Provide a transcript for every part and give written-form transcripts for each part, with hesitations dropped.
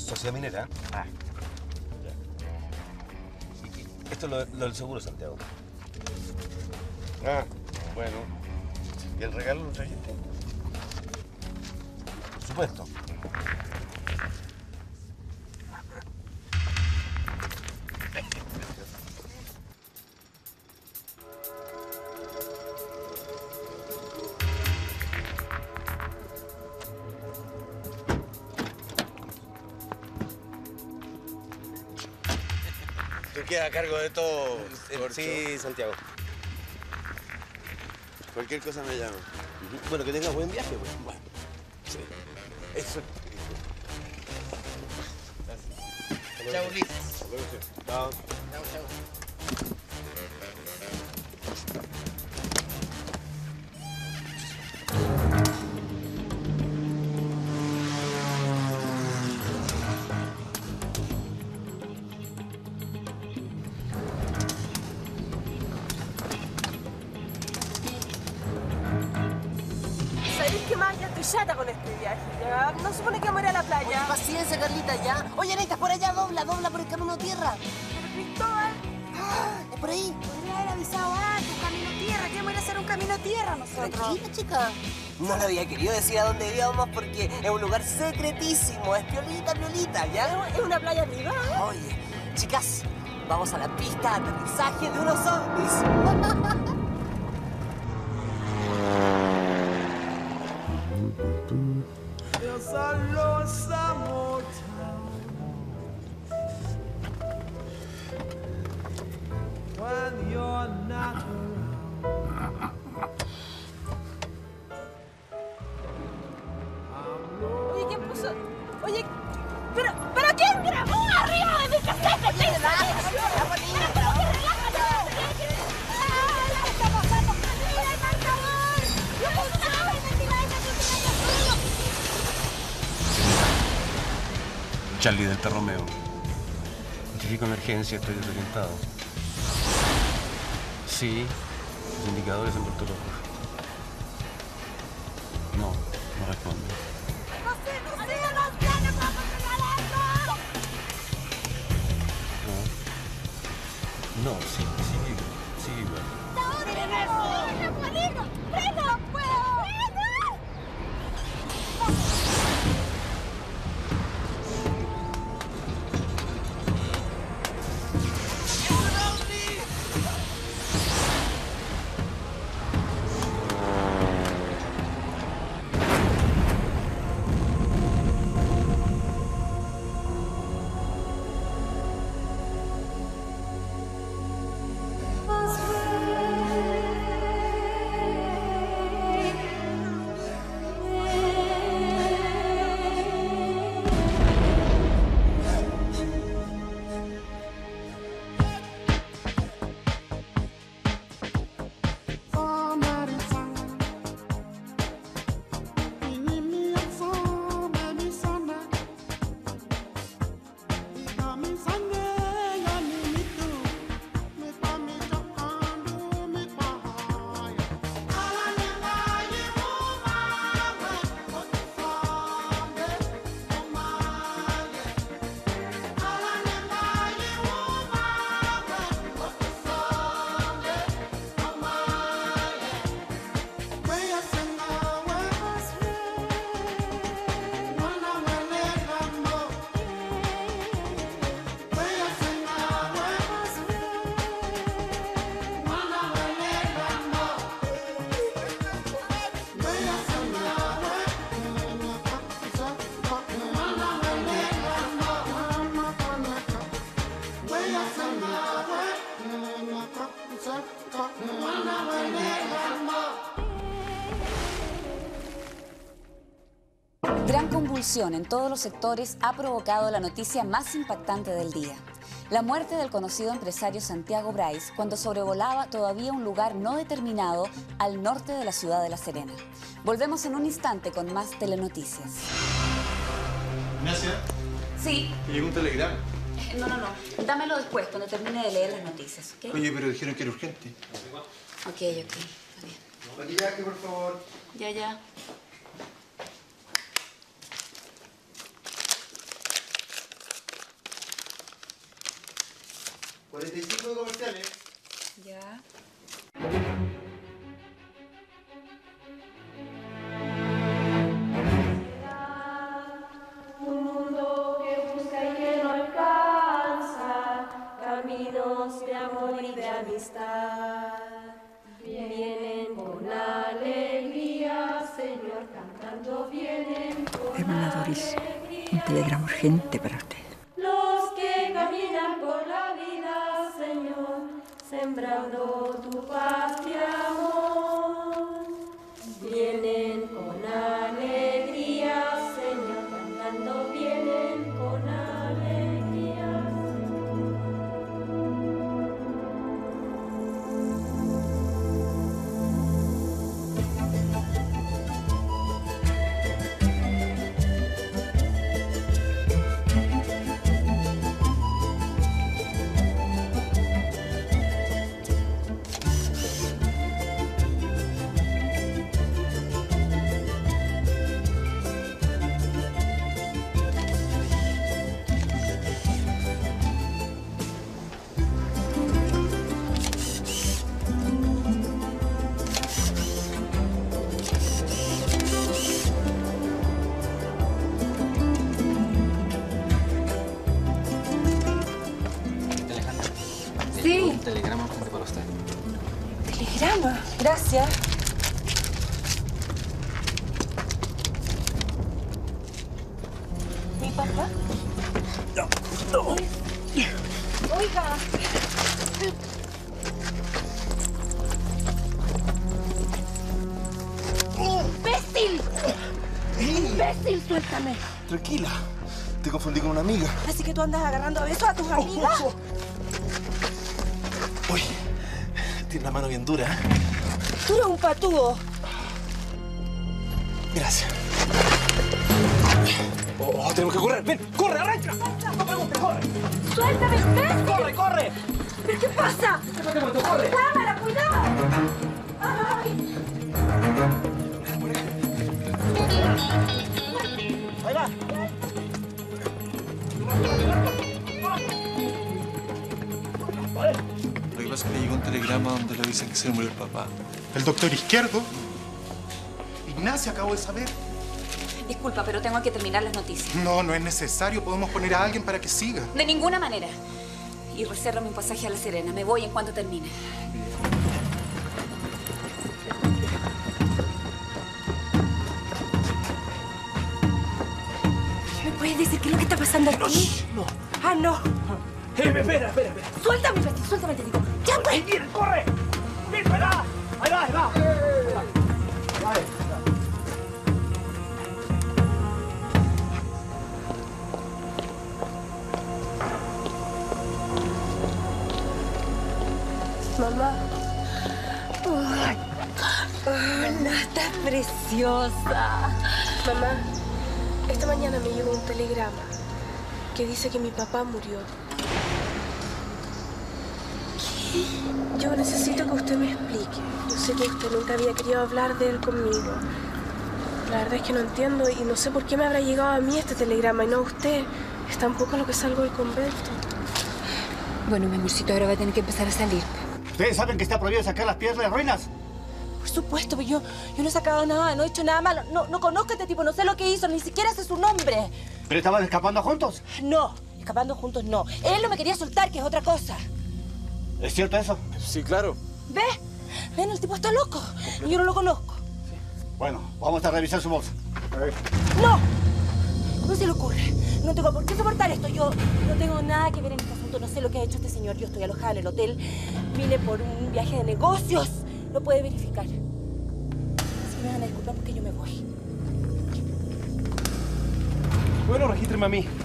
sociedad minera. Ah. Esto es lo del seguro, Santiago. Ah, bueno. ¿Y el regalo lo trajiste? Por supuesto. Tú quedas a cargo de todo, Corcho. Sí, Santiago. Cualquier cosa me llama. Bueno, que tengas buen viaje, pues. Bueno, Sí. Eso. Chao, Ulises. Chao. Chao, chao. ¿Sabéis qué más? Ya estoy chata con este viaje. Ya no supone que vamos a ir a la Oye, playa. paciencia, Carlita, ya. Oye, Anita, por allá, dobla por el camino tierra. Pero Cristóbal, Es por ahí. podría haber avisado antes, camino tierra. ¿Qué vamos a ir a hacer un camino tierra nosotros? Tranquila, chica. No le había querido decir a dónde íbamos porque es un lugar secretísimo. Es piolita, ¿ya? Es una playa privada. Oye, chicas, vamos a la pista de aterrizaje de unos zombies. Yes, I lost some more time when you're not around. Oye, ¿quién puso? Oye, pero ¿quién grabó arriba de mi caseta? ¿Qué es eso? ¿Qué está pasando? ¡Mira el marcador! ¡Yo pensaba en Charlie Delta Romeo. Notifico emergencia, estoy desorientado. Sí, los indicadores han vuelto locos. No responde. ¡No sé, nos viene para controlar esto! No, sí, igual. ¡Miren eso! ¡Freno, Juanito! ¡Freno! ¡Puedo! ¡Freno! Gran convulsión en todos los sectores ha provocado la noticia más impactante del día. La muerte del conocido empresario Santiago Bryce cuando sobrevolaba todavía un lugar no determinado al norte de la ciudad de La Serena. Volvemos en un instante con más telenoticias. Ignacia, Sí. te llegó un telegrama. No. Dámelo después, cuando termine de leer las noticias, ¿ok? Oye, pero dijeron que era urgente. Ok, está bien. Maquillaje, por favor. Ya. 45 comerciales. Ya. Un mundo que busca y que no alcanza caminos de amor y de amistad. Vienen con alegría, Señor, cantando, vienen con Hermana Doris, un telegrama urgente para usted. los que caminan por la vida, Señor, sembrando tu paz y amor. Vienen con alegría, Señor, cantando, vienen con alegría. Sí. Un telegrama urgente para usted. Telegrama. Gracias. ¿Mi papá? No. Oiga. ¡Imbécil! ¡Imbécil, suéltame! Tranquila. Te confundí con una amiga. Así que tú andas agarrando a besos a tus amigas. Uy, tiene la mano bien dura. Tú eres un patúo. Gracias. Oh, tenemos que correr. Ven, corre, arranca. No preguntes, corre. ¡Suéltame, imbécil! Corre, corre. ¿Pero qué pasa? Corre. ¡Cámara, cuidado! ¡Ay! Ahí va. Lo que pasa es que me llegó un telegrama donde le dicen que se murió el papá. El doctor Izquierdo. Ignacia, acabo de saber. Disculpa, pero tengo que terminar las noticias. No, no es necesario. Podemos poner a alguien para que siga. De ninguna manera. Y resérvame un pasaje a La Serena. Me voy en cuanto termine. ¿Me puedes decir qué es lo que está pasando aquí? No. Ah, no. Espera. Suéltame, imbécil, suéltame, te digo. ¡Ya, pues! Bien, corre. Bien, espera. Ahí va. Mamá. Ay, Ana, estás preciosa. Mamá, esta mañana me llegó un telegrama que dice que mi papá murió. ¿Qué? Yo necesito que usted me explique. Yo sé que usted nunca había querido hablar de él conmigo. La verdad es que no entiendo y no sé por qué me habrá llegado a mí este telegrama y no a usted. Es tan poco lo que salgo del convento. Bueno, mi amorcito, ahora va a tener que empezar a salir. ¿Ustedes saben que está prohibido sacar las piedras de las ruinas? Por supuesto, pero yo no he sacado nada, no he hecho nada malo. No conozco a este tipo, no sé lo que hizo, ni siquiera sé su nombre. ¿Pero estaban escapando juntos? No, escapando juntos no. Él no me quería soltar, que es otra cosa. ¿Es cierto eso? Sí, claro. ¿Ve? Ven, el tipo está loco. Y yo no lo conozco. Bueno, vamos a revisar su bolsa. A ver. ¡No! ¿Cómo se le ocurre? No tengo por qué soportar esto. Yo no tengo nada que ver en este asunto. No sé lo que ha hecho este señor. Yo estoy alojada en el hotel. Vine por un viaje de negocios. Lo puede verificar. Así que me van a disculpar porque yo me voy. Bueno, regístreme a mí.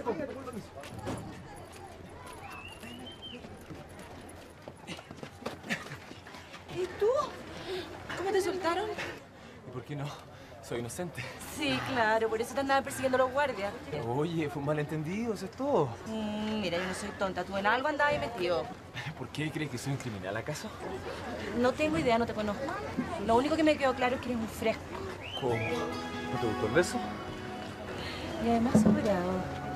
¿Y tú? ¿Cómo te soltaron? ¿Y por qué no? Soy inocente. Sí, claro, por eso te andaban persiguiendo los guardias. Oye, fue un malentendido, eso es todo. Mira, yo no soy tonta. Tú en algo andabas ahí metido. ¿Por qué crees que soy un criminal, acaso? No tengo idea, no te conozco. Lo único que me quedó claro es que eres un fresco. ¿Cómo? ¿No te gustó el beso? Y además sobrado.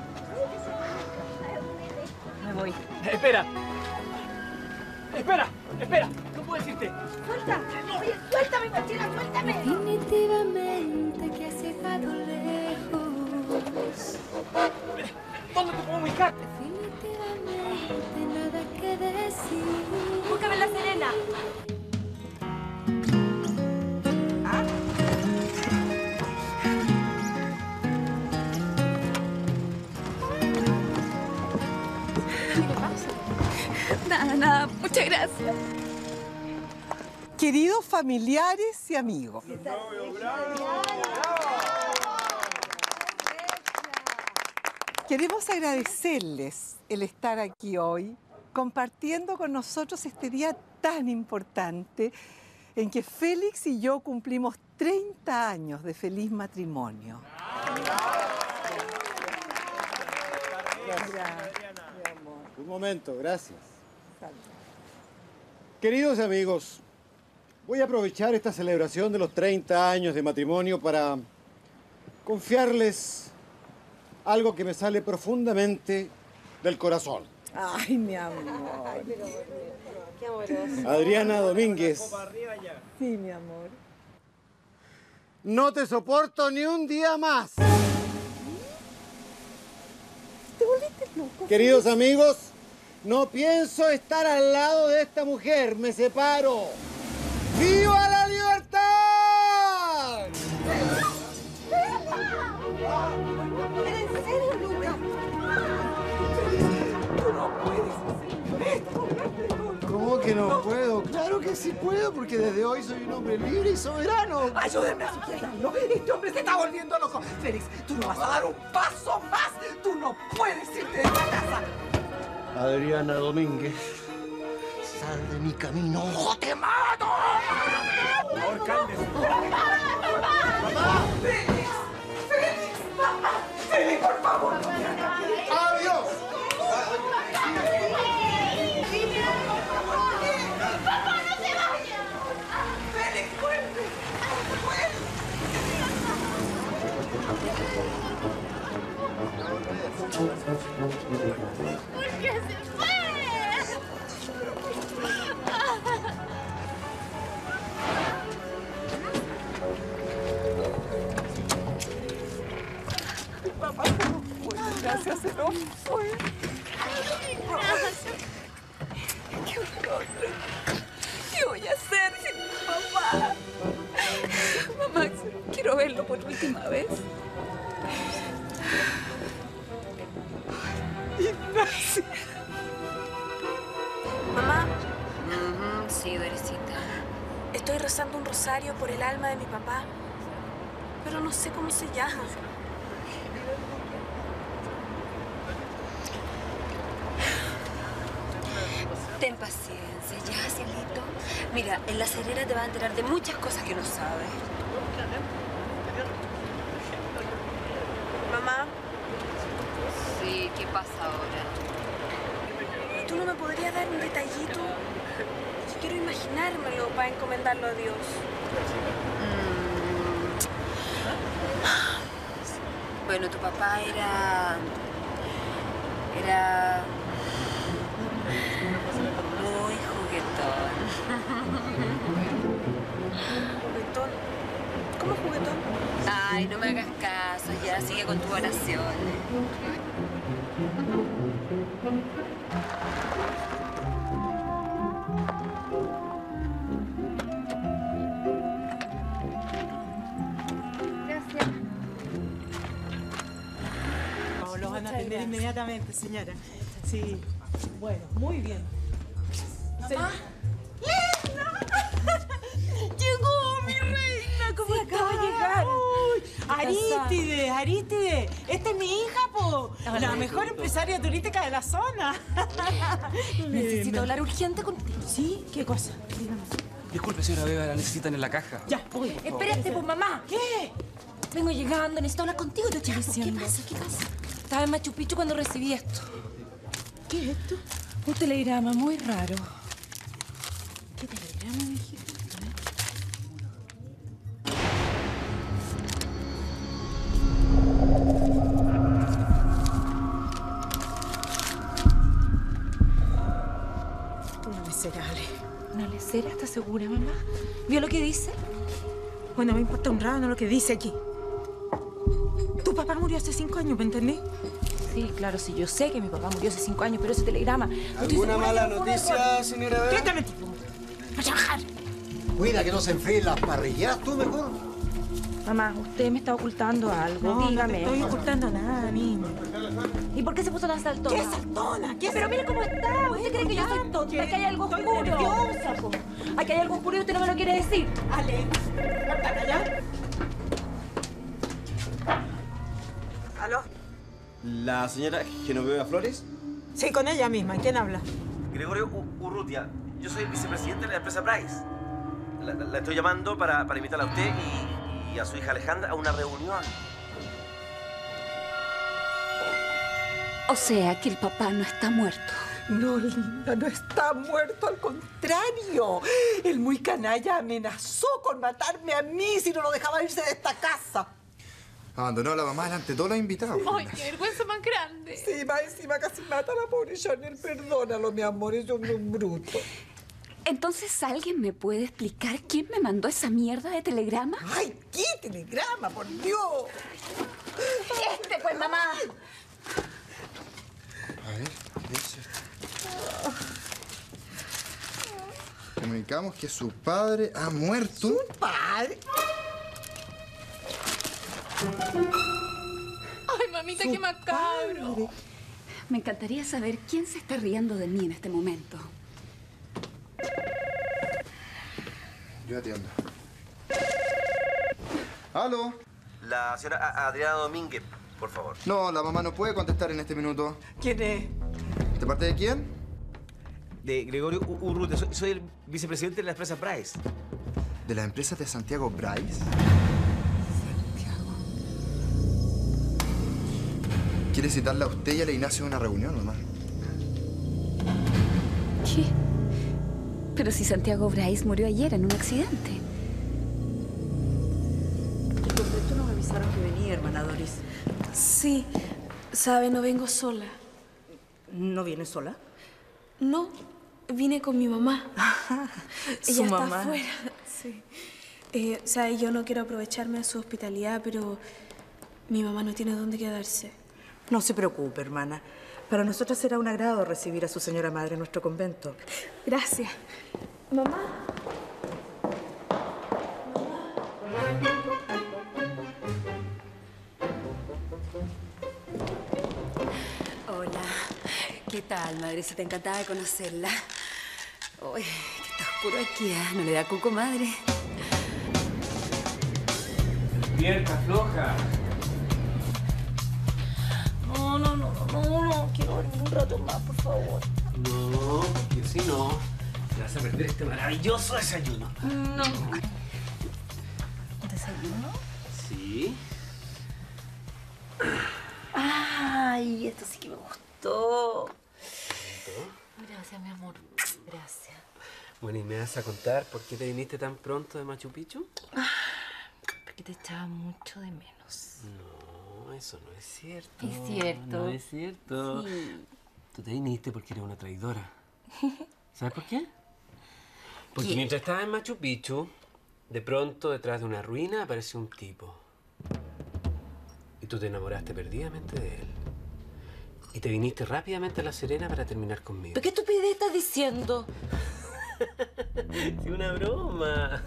Me voy. ¡Espera! ¡Espera! ¡Espera! No puedo decirte. ¡Suelta! Oye, suéltame, Marchena, suéltame. Definitivamente que has llegado lejos. ¿Dónde te puedo ubicar? Definitivamente nada que decir. Búscame en La Serena. Nada, muchas gracias. Queridos familiares y amigos. Queremos agradecerles el estar aquí hoy, compartiendo con nosotros este día tan importante en que Félix y yo cumplimos 30 años de feliz matrimonio. Un momento, gracias. Queridos amigos, voy a aprovechar esta celebración de los 30 años de matrimonio para confiarles algo que me sale profundamente del corazón. Ay, mi amor. Qué amoroso. Adriana Domínguez. Sí, mi amor. No te soporto ni un día más. ¿Te volviste loco? Queridos amigos, no pienso estar al lado de esta mujer. Me separo. ¡Viva la libertad! ¿En serio, Lucas? Tú no puedes hacer esto. ¿Cómo que no puedo? Claro que sí puedo, porque desde hoy soy un hombre libre y soberano. Ayúdenme a sujetarlo. Este hombre se está volviendo loco. Félix, tú no vas a dar un paso más. Tú no puedes irte de esta casa. Adriana Domínguez, sal de mi camino o te mato. Por favor, cálmese. ¡Mamá! ¡Félix! ¡Félix! ¡Mamá! ¡Félix, por favor! ¡No me hagas bien! ¡Adiós! ¡Papá, no se vaya! ¡Félix, vuelve! ¿Por qué se fue? Papá, no fue. Gracias, se nos fue. ¿Qué horror? ¿Qué voy a hacer sin mi papá? Mamá, quiero verlo por última vez. Ignacia. Mamá, Sí, Dorisita. estoy rezando un rosario por el alma de mi papá, pero no sé cómo se llama. Ten paciencia, ya, cielito. Mira, en La Serena te vas a enterar de muchas cosas que no sabes. Mamá, Sí, ¿qué pasa ahora? ¿tú no me podrías dar un detallito? Yo quiero imaginármelo para encomendarlo a Dios. Bueno, tu papá era muy juguetón. ¿Juguetón? ¿Cómo juguetón? Ay, no me hagas caso, ya sigue con tu oración. Gracias. No, lo van a atender inmediatamente, señora. Sí, bueno, muy bien. ¡Mamá! ¡Lina! ¡Llegó mi reina! ¿Cómo Sí, estás? acaba de llegar. Arístide, Arístide. Esta es mi hija, po. La mejor empresaria turística de la zona. Necesito hablar urgente contigo. ¿Sí? ¿Qué cosa? Dígame. Disculpe, señora Beba, la necesitan en la caja. Ya, voy. Espérate, pues, mamá. ¿Qué? Vengo llegando, necesito hablar contigo, te estoy diciendo. ¿Qué pasa? ¿Qué pasa? Estaba en Machu Picchu cuando recibí esto. ¿Qué es esto? Un telegrama muy raro. ¿Qué telegrama, mi hija? Una miserable. ¿Una lecera? ¿Estás segura, mamá? ¿Vio lo que dice? Bueno, me importa un rábano lo que dice aquí. Tu papá murió hace 5 años, ¿me entendés? Sí, claro, sí, yo sé que mi papá murió hace 5 años, pero ese telegrama... ¿Alguna mala noticia, señora Beba? ¡Quédame, tipo! ¡A trabajar! Cuida que no se enfríen las parrillas, tú mejor. Mamá, usted me está ocultando algo, No, dígame. no te estoy ocultando nada, niña. ¿Y por qué se puso tan saltona? ¿Qué saltona? ¿Qué Pero mire cómo está. ¿Usted cree que yo soy tonta? Aquí hay algo oscuro. nerviosa, po. Aquí hay algo oscuro y usted no me lo quiere decir. Ale, ¿para allá? ¿Aló? ¿La señora Genoveva Flores? Sí, con ella misma. ¿Quién habla? Gregorio Urrutia. Yo soy vicepresidente de la empresa Price. La estoy llamando para invitarla a usted y a su hija Alejandra a una reunión. O sea que el papá no está muerto. No, linda, no está muerto, al contrario. El muy canalla amenazó con matarme a mí si no lo dejaba irse de esta casa. Abandonó a la mamá delante de todos los invitados. ¡Ay, qué vergüenza más grande! Sí, más encima casi mata a la pobre Chanel. Perdónalo, mi amor, es un bruto. Entonces, ¿alguien me puede explicar quién me mandó esa mierda de telegrama? ¡Ay, qué telegrama, por Dios! Pues, mamá. A ver, ¿qué dice esto? Comunicamos que su padre ha muerto. ¿Su padre? ¡Ay, mamita, qué macabro! Me encantaría saber quién se está riendo de mí en este momento. Yo atiendo. ¿Aló? La señora Adriana Domínguez, por favor. No, la mamá no puede contestar en este minuto. ¿Quién es? ¿De parte de quién? De Gregorio Urrutia. Soy el vicepresidente de la empresa Price. ¿De las empresas de Santiago Price? ¿Quiere citarla a usted y a la Ignacio a una reunión, mamá? ¿Qué? Pero si Santiago Bryce murió ayer en un accidente. ¿Y por qué no me avisaron que venía, hermana Doris? Sí, sabe, no vengo sola. ¿No vienes sola? No, vine con mi mamá. su Ella está mamá. afuera, sí. Sabe, yo no quiero aprovecharme de su hospitalidad, pero mi mamá no tiene dónde quedarse. No se preocupe, hermana. Para nosotros será un agrado recibir a su señora madre en nuestro convento. Gracias. Mamá. Hola. ¿Qué tal, madrecita? Encantada de conocerla. Uy, que está oscuro aquí, ¿eh? ¿No le da cuco, madre? Despierta, floja. No, quiero dormir un rato más, por favor. No, porque si no, te vas a perder este maravilloso desayuno. No. ¿Desayuno? Sí. Ay, esto sí que me gustó. Gracias, mi amor. Gracias. Bueno, ¿y me vas a contar por qué te viniste tan pronto de Machu Picchu? Porque te echaba mucho de menos. No, eso no es cierto. Es cierto. No es cierto. Sí. Tú te viniste porque eres una traidora. ¿Sabes por qué? Porque ¿Qué? mientras estabas en Machu Picchu, de pronto detrás de una ruina apareció un tipo. Y tú te enamoraste perdidamente de él. Y te viniste rápidamente a La Serena para terminar conmigo. ¿Pero qué estupidez estás diciendo? ¡Sí, una broma!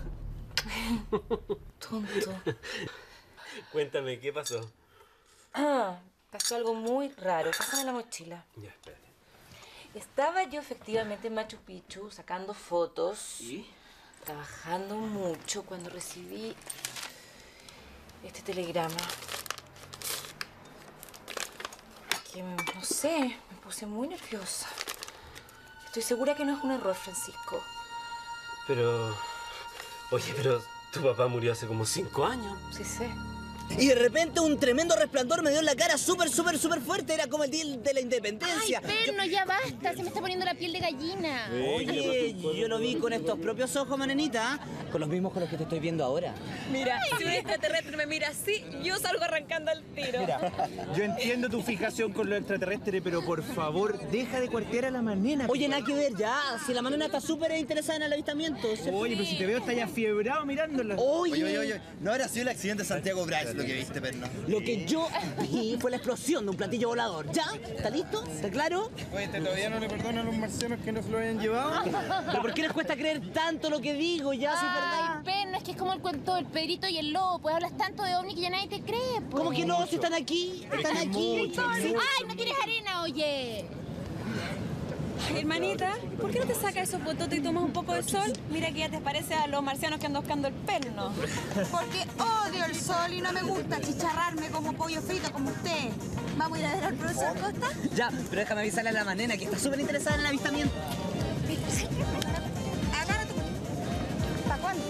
Tonto. Cuéntame, ¿qué pasó? Pasó algo muy raro. Pásame la mochila. Ya, espérate. Estaba yo efectivamente en Machu Picchu sacando fotos. ¿Y? Trabajando mucho cuando recibí este telegrama. Que, no sé, me puse muy nerviosa. Estoy segura que no es un error, Francisco. Pero... Oye, pero tu papá murió hace como 5 años. Sí sé. Y de repente un tremendo resplandor me dio en la cara súper fuerte. Era como el día de la independencia. Ay, perno, ya basta. Se me está poniendo la piel de gallina. Oye, yo lo vi con estos propios ojos, manenita. Con los mismos con los que te estoy viendo ahora. Mira, si un extraterrestre me mira así, yo salgo arrancando al tiro. Mira, yo entiendo tu fijación con lo extraterrestre, pero por favor, deja de cuartear a la manena. Oye, nada que ver ya. Si la manena está súper interesada en el avistamiento. Oye, pero si te veo, está ya fiebrado mirándola. Oye. ¿No habrá sido el accidente de Santiago Bryce lo que viste, perno? Lo que yo vi fue la explosión de un platillo volador. ¿Ya? ¿Está listo? ¿Está claro? Oye, ¿todavía no le perdonan a los marcianos que no se lo hayan llevado? ¿Pero por qué les cuesta creer tanto lo que digo ya? Si es verdad. Ay, perno, es que es como el cuento del Pedrito y el lobo. Pues hablas tanto de ovni que ya nadie te cree, pues. ¿Cómo que no? Si están aquí. Están aquí. Ay, no tienes arena, oye. Ay, hermanita, ¿por qué no te sacas esos bototes y tomas un poco de sol? Mira que ya te parece a los marcianos que andan buscando el perno. Porque odio el sol y no me gusta chicharrarme como pollo frito como usted. ¿Vamos a ir a ver al profesor Costa? Ya, pero déjame avisarle a la manena que está súper interesada en el avistamiento. Agárrate. ¿Para cuándo?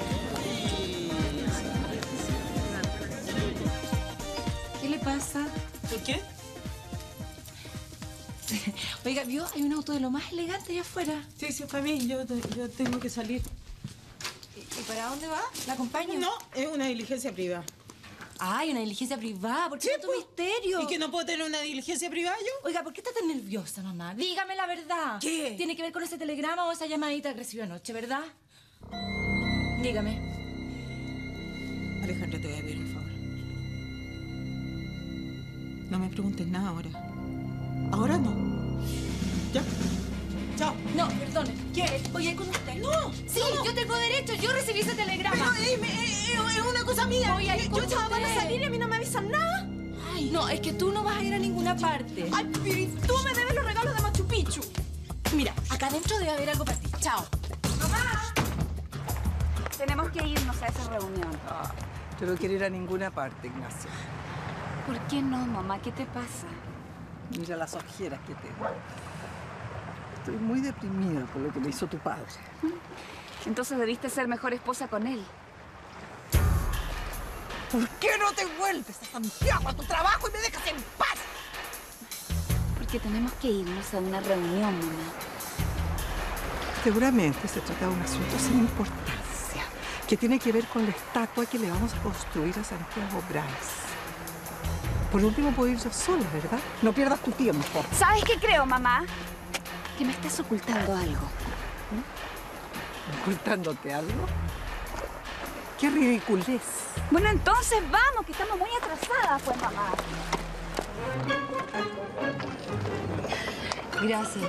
¿Qué le pasa? ¿Por qué? Oiga, ¿vio? Hay un auto de lo más elegante allá afuera. Sí, está bien, yo tengo que salir. ¿Y para dónde va? ¿La acompaño? No, es una diligencia privada. Ay, una diligencia privada. ¿Por qué tanto misterio? ¿Y que no puedo tener una diligencia privada yo? Oiga, ¿por qué está tan nerviosa, mamá? Dígame la verdad. ¿Qué? ¿Tiene que ver con ese telegrama o esa llamadita que recibió anoche, verdad? Dígame. Alejandra, te voy a pedir un favor. No me preguntes nada ahora. Ahora no. Ya. Chao. No, perdone. ¿Qué? ¿Voy a ir con usted? No. Sí, no. Yo tengo derecho. Yo recibí ese telegrama. Pero es una cosa mía. Voy a ir con yo ya van a usted. salir y a mí no me avisan nada. Ay, no, es que tú no vas a ir a ninguna parte. Ay, tú me debes los regalos de Machu Picchu. Mira, acá adentro debe haber algo para ti. Chao. ¡Mamá! Tenemos que irnos a esa reunión. Yo no quiero ir a ninguna parte, Ignacio. ¿Por qué no, mamá? ¿Qué te pasa? Mira las ojeras que tengo. Estoy muy deprimida por lo que me hizo tu padre. Entonces debiste ser mejor esposa con él. ¿Por qué no te vuelves a Santiago a tu trabajo y me dejas en paz? Porque tenemos que irnos a una reunión, mamá. Seguramente se trata de un asunto sin importancia, que tiene que ver con la estatua que le vamos a construir a Santiago Bryce. Por último, puedo ir yo sola, ¿verdad? No pierdas tu tiempo. ¿Sabes qué creo, mamá? Que me estás ocultando algo. ¿Ocultándote algo? ¡Qué ridiculez! Bueno, entonces vamos, que estamos muy atrasadas, pues, mamá. Gracias,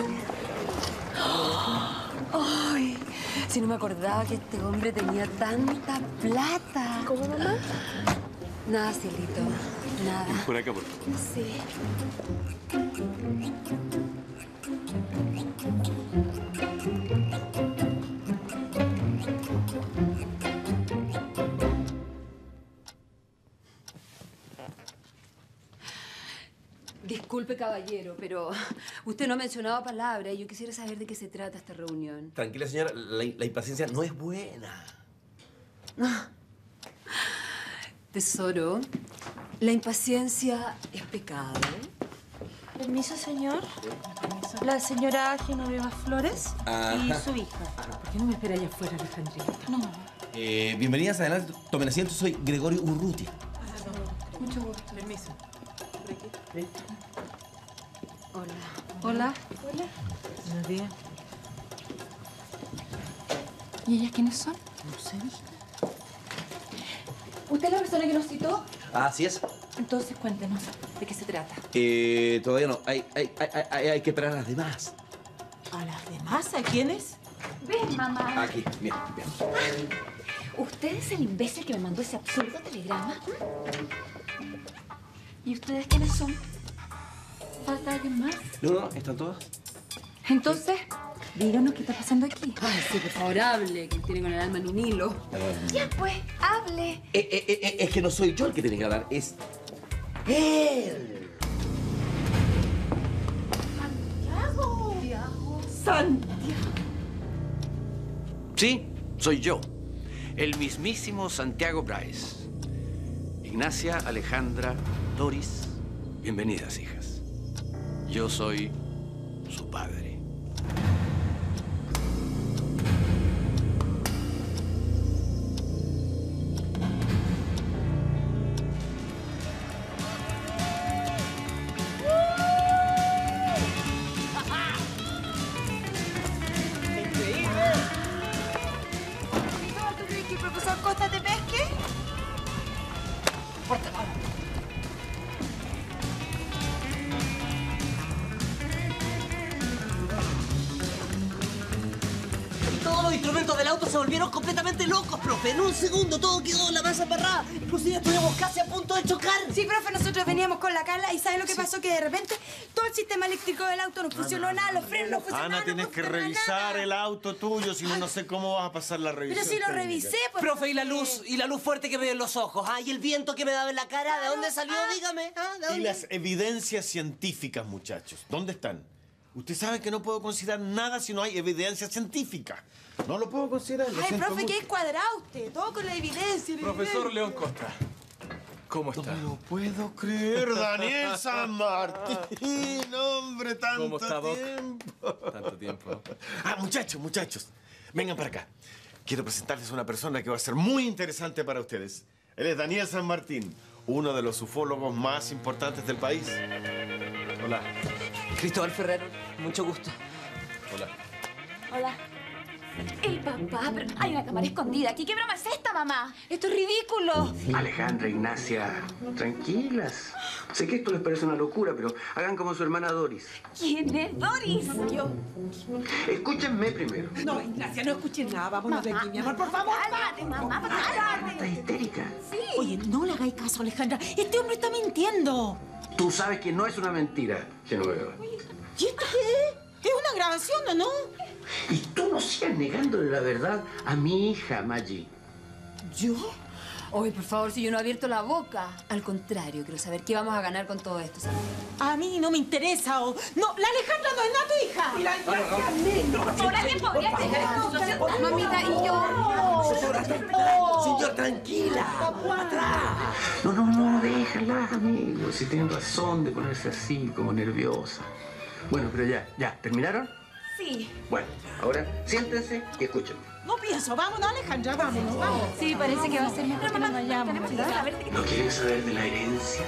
Ay, si no me acordaba que este hombre tenía tanta plata. ¿Cómo, mamá? Nada, cielito, nada. Por acá, por favor. Sí. Disculpe, caballero, pero usted no ha mencionado palabra y yo quisiera saber de qué se trata esta reunión. Tranquila, señora, la impaciencia no es buena. Tesoro, la impaciencia es pecado. Permiso, señor. La señora Genoveva Flores y Ajá. su hija. ¿Por qué no me espera allá afuera, Alejandrita? No. Bienvenidas, adelante, tomen asiento, soy Gregorio Urrutia. Mucho gusto. Permiso. Hola. Hola. Buenos días. ¿Y ellas quiénes son? No sé. ¿Usted es la persona que nos citó? Así es. Entonces cuéntenos, ¿de qué se trata? Todavía no. Hay que esperar a las demás. ¿A las demás? ¿A quiénes? Ven, mamá. Aquí, mira, mira. ¿Usted es el imbécil que me mandó ese absurdo telegrama? ¿Y ustedes quiénes son? ¿Falta alguien más? No, están todas. Entonces, Díganos qué está pasando aquí. Ay, sí, por favor, hable, que tiene con el alma en un hilo. Ya, pues, hable. Es que no soy yo el que tiene que hablar, es él. Santiago. Sí, soy yo, el mismísimo Santiago Bryce. Ignacia, Alejandra, Doris, bienvenidas, hijas. Yo soy su padre. Se volvieron completamente locos, profe. En un segundo todo quedó la masa embarrada. Inclusive estuvimos casi a punto de chocar. Sí, profe, nosotros veníamos con la Carla y ¿sabe lo que pasó? Que de repente todo el sistema eléctrico del auto no funcionó nada, los frenos no funcionaron. Ana, tienes que revisar el auto tuyo, si no, no sé cómo vas a pasar la revisión. Pero si lo revisé, pues... Profe, y la luz fuerte que me dio en los ojos, y el viento que me daba en la cara, ¿de dónde salió? Dígame. ¿De dónde? Y las evidencias científicas, muchachos, ¿dónde están? Usted sabe que no puedo considerar nada si no hay evidencia científica. No lo puedo considerar. Ay, profe, qué descuadrado usted. Todo con la evidencia. Profesor León Costa, ¿cómo está? No lo puedo creer, Daniel San Martín. Hombre, tanto ¿Cómo está, Doc? tiempo. Tanto tiempo. Muchachos, vengan para acá. Quiero presentarles a una persona que va a ser muy interesante para ustedes. Él es Daniel San Martín, uno de los ufólogos más importantes del país. Hola. Cristóbal Ferrero, mucho gusto. Hola. Hola. El papá, pero hay una cámara escondida aquí. ¿Qué broma es esta, mamá? Esto es ridículo. Alejandra, Ignacia, tranquilas. Sé que esto les parece una locura, pero hagan como su hermana Doris. ¿Quién es Doris? Yo. Escúchenme primero. No, Ignacia, no escuchen nada. Vámonos de aquí, mi amor, por favor. Cálmate, mamá, cálmate. Está histérica. Sí. Oye, no le hagáis caso, Alejandra. Este hombre está mintiendo. Tú sabes que no es una mentira, Genoveva. ¿Y esto qué es? ¿Es una grabación o no? Y tú no sigas negándole la verdad a mi hija, Maggie. ¿Yo? Oye, por favor, si yo no he abierto la boca. Al contrario, quiero saber qué vamos a ganar con todo esto. ¿Sabes? A mí no me interesa. No, la Alejandra no es nada tu hija. Y la Ignacia menos. Por favor, ¿alguien podría explicar esta situación? Mamita, y yo... Señor, tranquila. Atrás. No, déjala, amigo. Si tienen razón de ponerse así, como nerviosa. Bueno, pero ya, ¿terminaron? Sí. Bueno, ahora siéntense y escúchenme. No pienso. Vámonos, Alejandra, vámonos, vamos. Sí, parece que va a ser mejor que nos vayamos, ¿verdad? ¿No quieren saber de la herencia?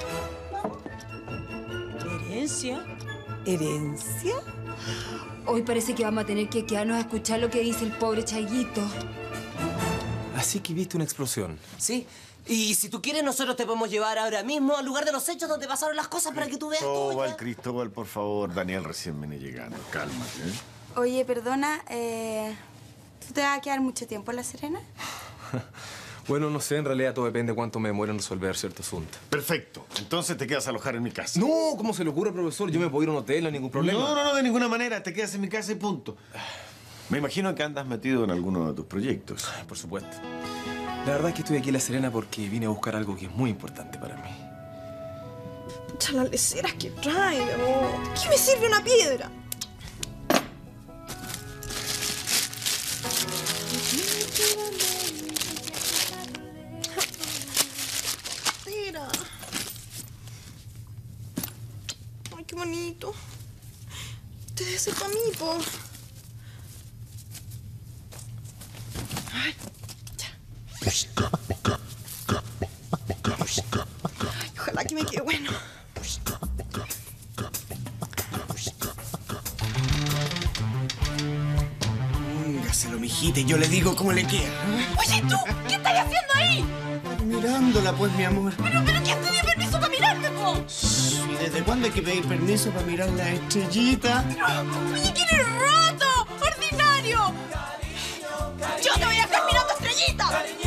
¿Herencia? ¿Herencia? Hoy parece que vamos a tener que quedarnos a escuchar lo que dice el pobre Chaguito. Así que viste una explosión. Sí. Y si tú quieres, nosotros te podemos llevar ahora mismo al lugar de los hechos donde pasaron las cosas para que tú veas todo. Cristóbal, por favor. Daniel recién viene llegando. Cálmate, ¿eh? Oye, perdona, ¿tú te vas a quedar mucho tiempo en La Serena? Bueno, no sé, en realidad todo depende de cuánto me demore en resolver cierto asunto. Perfecto. Entonces te quedas a alojar en mi casa. No, ¿cómo se le ocurre, profesor? Yo me puedo ir a un hotel, no hay ningún problema. No, de ninguna manera. Te quedas en mi casa y punto. Me imagino que andas metido en alguno de tus proyectos. Por supuesto. La verdad es que estoy aquí en La Serena porque vine a buscar algo que es muy importante para mí. Muchas las leceras que trae, amor. ¿Qué me sirve una piedra? Mira. Ay, qué bonito. Este debe ser para mí, po. Ay, ojalá que me quede bueno. Póngaselo, mijita, y yo le digo cómo le queda. Oye, ¿tú? ¿Qué estás haciendo ahí? Mirándola, pues, mi amor. ¿Pero quién te dio permiso para mirarme, po? ¿Y desde cuándo hay que pedir permiso para mirar la estrellita? Oye, ¿quién eres roto? ¡Ordinario! ¡Yo te voy a dejar mirando estrellitas!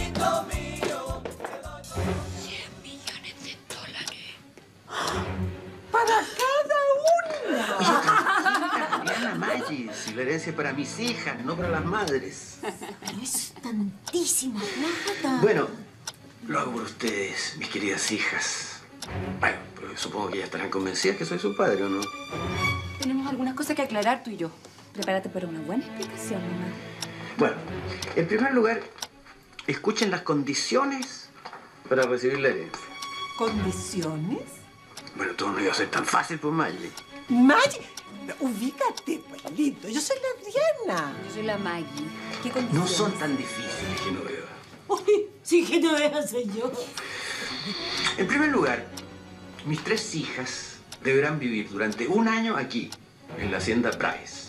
100 millones de dólares. ¡Para cada una! Mañana, Maggie. Maggie, si la herencia es para mis hijas, no para las madres. Pero es tantísima plata. Bueno, lo hago por ustedes, mis queridas hijas. Bueno, pero supongo que ya estarán convencidas que soy su padre, ¿o no? Tenemos algunas cosas que aclarar tú y yo. Prepárate para una buena explicación, mamá. Bueno, en primer lugar, escuchen las condiciones para recibir la herencia. ¿Condiciones? Bueno, todo no iba a ser tan fácil, pues, Maggie. Maggie, ubícate, pues, lindo. Yo soy la Adriana. Yo soy la Maggie. ¿Qué No condiciones? son tan difíciles, Genoveva. Uy, sí, Genoveva soy yo. En primer lugar, mis 3 hijas deberán vivir durante 1 año aquí, en la hacienda Price.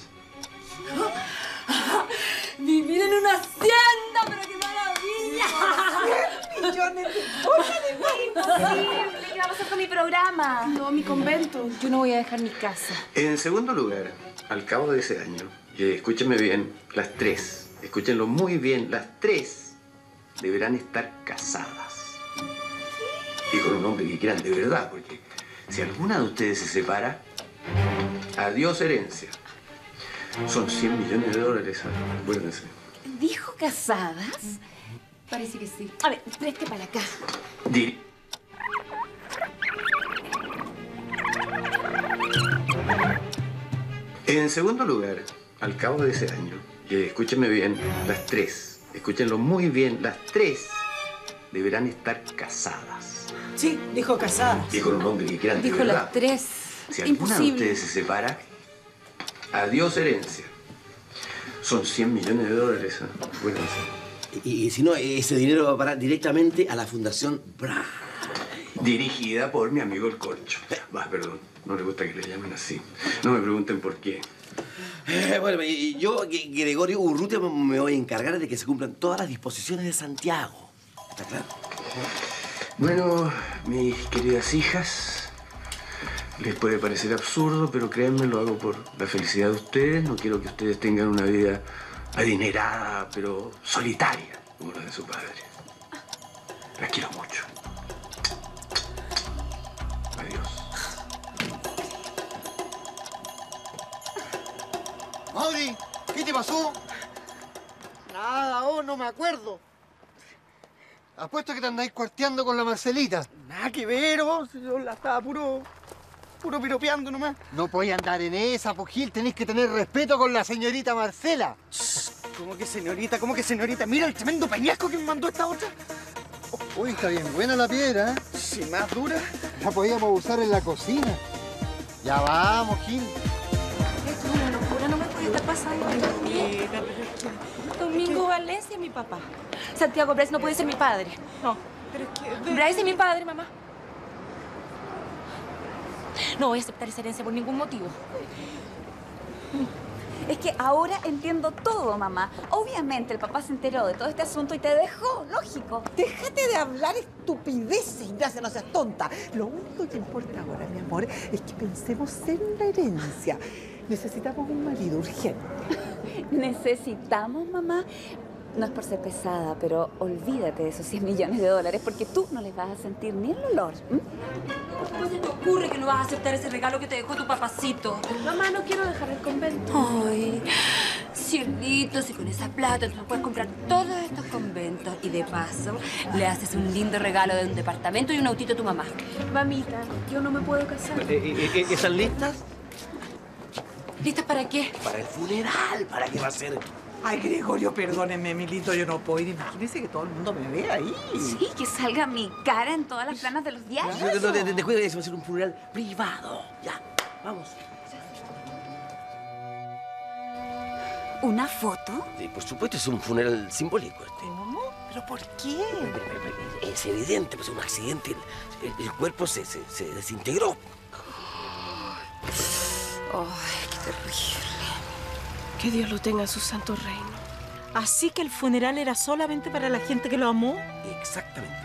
Vivir en una hacienda, pero qué maravilla. 100 millones de dólares. Imposible. ¿Qué vamos a hacer con mi programa? No, mi convento. Yo no voy a dejar mi casa. En segundo lugar, al cabo de ese año, y escúchenme bien, las 3, escúchenlo muy bien, las 3 deberán estar casadas. Y con un hombre que quieran de verdad, porque si alguna de ustedes se separa, adiós herencia. Son 100 millones de dólares, acuérdense. ¿Dijo casadas? Parece que sí. A ver, preste para acá. Di. En segundo lugar, al cabo de ese año, y escúchenme bien, las 3, escúchenlo muy bien, las 3 deberán estar casadas. Sí, dijo casadas. Y con un hombre que quieran de Dijo verdad. las 3. Si alguna de Imposible. ustedes se separa, adiós herencia. Son 100 millones de dólares, acuérdense. Y si no, ese dinero va a parar directamente a la Fundación Bright. Dirigida por mi amigo el Corcho. Perdón, no le gusta que le llamen así. No me pregunten por qué. Bueno, y yo, Gregorio Urrutia, me voy a encargar de que se cumplan todas las disposiciones de Santiago. ¿Está claro? Bueno, mis queridas hijas, les puede parecer absurdo, pero créanme, lo hago por la felicidad de ustedes. No quiero que ustedes tengan una vida adinerada, pero solitaria, como la de su padre. Las quiero mucho. Adiós. Mauri, ¿qué te pasó? Nada, no me acuerdo. Apuesto que te andáis cuarteando con la Marcelita. Nada que ver, yo la estaba puro piropeando nomás. No podéis andar en esa, Pogil. Tenéis que tener respeto con la señorita Marcela. ¿Cómo que señorita? ¿Cómo que señorita? Mira el tremendo peñasco que me mandó esta otra. Uy, está bien buena la piedra, ¿eh? Sí, más dura. La podíamos usar en la cocina. Ya vamos, Gil. Esto es una locura, no me puede estar pasando. Domingo Valencia es mi papá. Santiago Bryce no puede ser mi padre. No. Pero es que... Bryce es mi padre, mamá. No voy a aceptar esa herencia por ningún motivo. Es que ahora entiendo todo, mamá. Obviamente el papá se enteró de todo este asunto y te dejó, lógico. Déjate de hablar estupideces, Ignacia, no seas tonta. Lo único que importa ahora, mi amor, es que pensemos en la herencia. Necesitamos un marido urgente. ¿Necesitamos, mamá? No es por ser pesada, pero olvídate de esos 100 millones de dólares porque tú no les vas a sentir ni el olor. ¿Cómo se te ocurre que no vas a aceptar ese regalo que te dejó tu papacito? Mamá, no quiero dejar el convento. Ay, cielito, si con esa plata tú puedes comprar todos estos conventos y de paso le haces un lindo regalo de un departamento y un autito a tu mamá. Mamita, yo no me puedo casar. ¿Están listas? ¿Listas para qué? Para el funeral. ¿Para qué va a ser? Ay, Gregorio, perdóneme, Milito, yo no puedo ir. Imagínese que todo el mundo me ve ahí. Sí, que salga mi cara en todas las planas de los diarios. Descuida que se va a hacer un funeral privado. Ya, vamos. ¿Una foto? Sí, por supuesto, es un funeral simbólico este. ¿Cómo? ¿Pero por qué? Es evidente, pues un accidente. El cuerpo se desintegró. Ay, qué terrible. Que Dios lo tenga en su santo reino. ¿Así que el funeral era solamente para la gente que lo amó? Exactamente.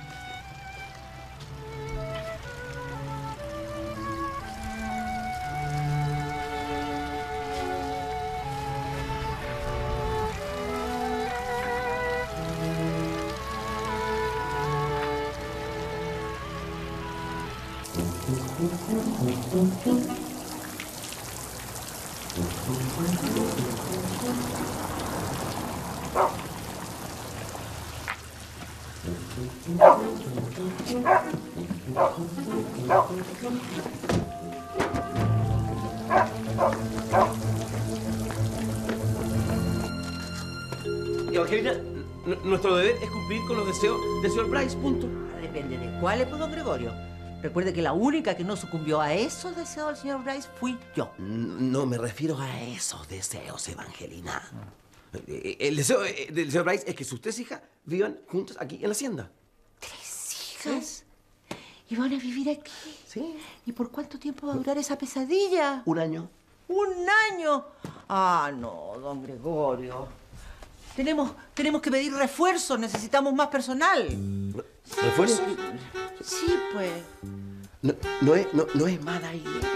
Evangelina, nuestro deber es cumplir con los deseos del señor Bryce, punto. Depende de cuáles, pues, don Gregorio. Recuerde que la única que no sucumbió a esos deseos del señor Bryce fui yo. No me refiero a esos deseos, Evangelina. El deseo del señor Bryce es que sus 3 hijas vivan juntas aquí en la hacienda. ¿3 hijas? ¿Y van a vivir aquí? Sí. ¿Y por cuánto tiempo va a durar esa pesadilla? 1 año. ¿1 año? Ah, no, don Gregorio. Tenemos que pedir refuerzos, necesitamos más personal. ¿Refuerzo? Sí, pues. No es mala idea.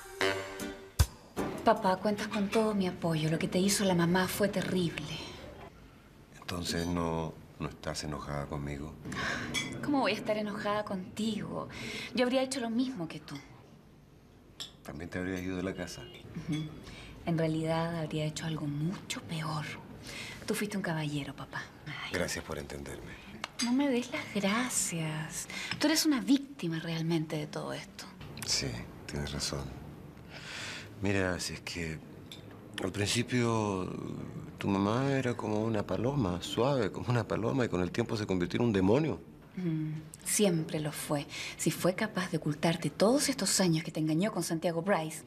Papá, cuentas con todo mi apoyo. Lo que te hizo la mamá fue terrible. Entonces no estás enojada conmigo. ¿Cómo voy a estar enojada contigo? Yo habría hecho lo mismo que tú. También te habrías ido de la casa. En realidad habría hecho algo mucho peor. Tú fuiste un caballero, papá. Ay. Gracias por entenderme. No me des las gracias. Tú eres una víctima realmente de todo esto. Sí, tienes razón. Mira, si es que al principio tu mamá era como una paloma, suave, como una paloma, y con el tiempo se convirtió en un demonio. Siempre lo fue. Si fue capaz de ocultarte todos estos años que te engañó con Santiago Bryce.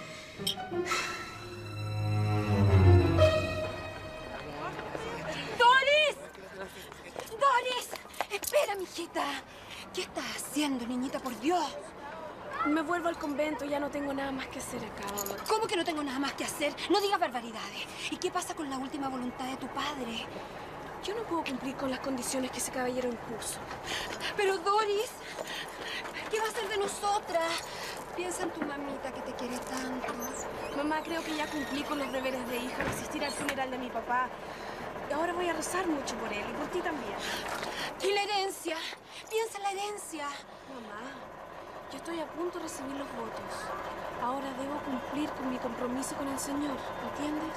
¡Doris! Espera, mijita. ¿Qué estás haciendo, niñita, por Dios? Me vuelvo al convento, ya no tengo nada más que hacer acá, mamá. ¿Cómo que no tengo nada más que hacer? No digas barbaridades. ¿Y qué pasa con la última voluntad de tu padre? Yo no puedo cumplir con las condiciones que ese caballero impuso. Pero, Doris, ¿qué va a hacer de nosotras? Piensa en tu mamita que te quiere tanto. Mamá, creo que ya cumplí con los deberes de hija, asistir al funeral de mi papá. Y ahora voy a rezar mucho por él y por ti también. ¿Y la herencia? Piensa en la herencia. Mamá, yo estoy a punto de recibir los votos. Ahora debo cumplir con mi compromiso con el Señor, ¿entiendes?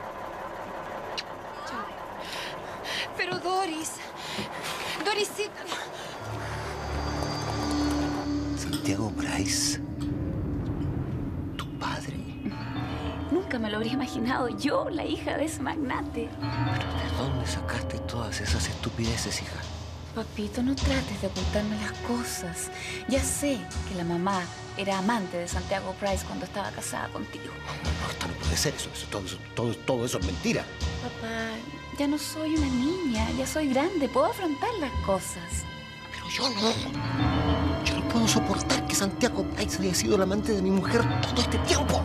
Chao. Pero Doris... Dorisita... Santiago Bryce, tu padre. Nunca me lo habría imaginado. Yo, la hija de ese magnate. ¿Pero de dónde sacaste todas esas estupideces, hija? Papito, no trates de ocultarme las cosas. Ya sé que la mamá era amante de Santiago Bryce cuando estaba casada contigo. Marta, no puede ser eso. Todo eso es mentira. Papá, ya no soy una niña. Ya soy grande. Puedo afrontar las cosas. Pero yo no. Yo no puedo soportar que Santiago Bryce haya sido el amante de mi mujer todo este tiempo.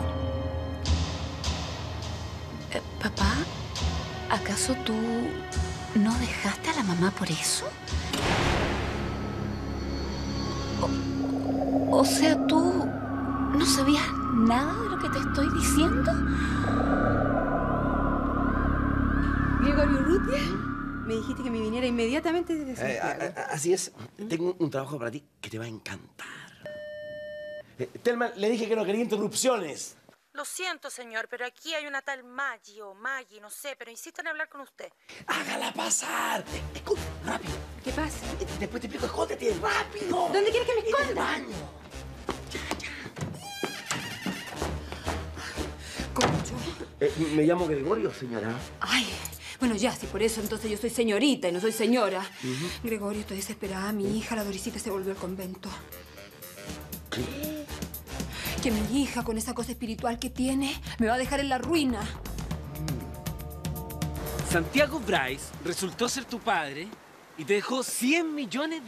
Papá, ¿acaso tú no dejaste a la mamá por eso? O sea, ¿tú no sabías nada de lo que te estoy diciendo? Gregorio Urrutia, me dijiste que me viniera inmediatamente desde Santiago. Así es. Tengo un trabajo para ti que te va a encantar. Telma, le dije que no quería interrupciones. Lo siento, señor, pero aquí hay una tal Maggie o Maggie, no sé, pero insiste en hablar con usted. ¡Hágala pasar! Escucha, rápido. ¿Qué pasa? Después te explico, escóndete, rápido. ¿Dónde quieres que me esconda? En el baño. ¿Cómo? Me llamo Gregorio, señora. Ay, bueno, ya, si por eso entonces yo soy señorita y no soy señora. Gregorio, estoy desesperada. Mi hija, la Dorisita, se volvió al convento. ¿Qué? Que mi hija, con esa cosa espiritual que tiene, me va a dejar en la ruina. Santiago Bryce resultó ser tu padre y te dejó $100 millones.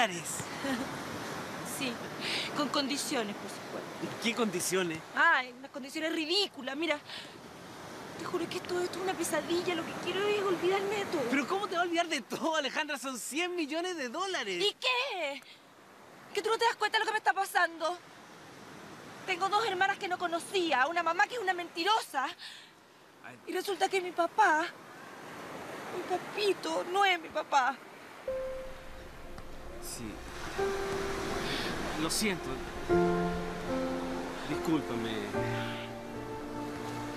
Sí, con condiciones, por supuesto. ¿Qué condiciones? Ay, unas condiciones ridículas, mira. Te juro que todo esto es una pesadilla, lo que quiero es olvidarme de todo. ¿Pero cómo te vas a olvidar de todo, Alejandra? Son $100 millones. ¿Y qué? ¿Que tú no te das cuenta de lo que me está pasando? Tengo 2 hermanas que no conocía, una mamá que es una mentirosa. Y resulta que mi papá, mi papito, no es mi papá. Sí. Lo siento. Discúlpame.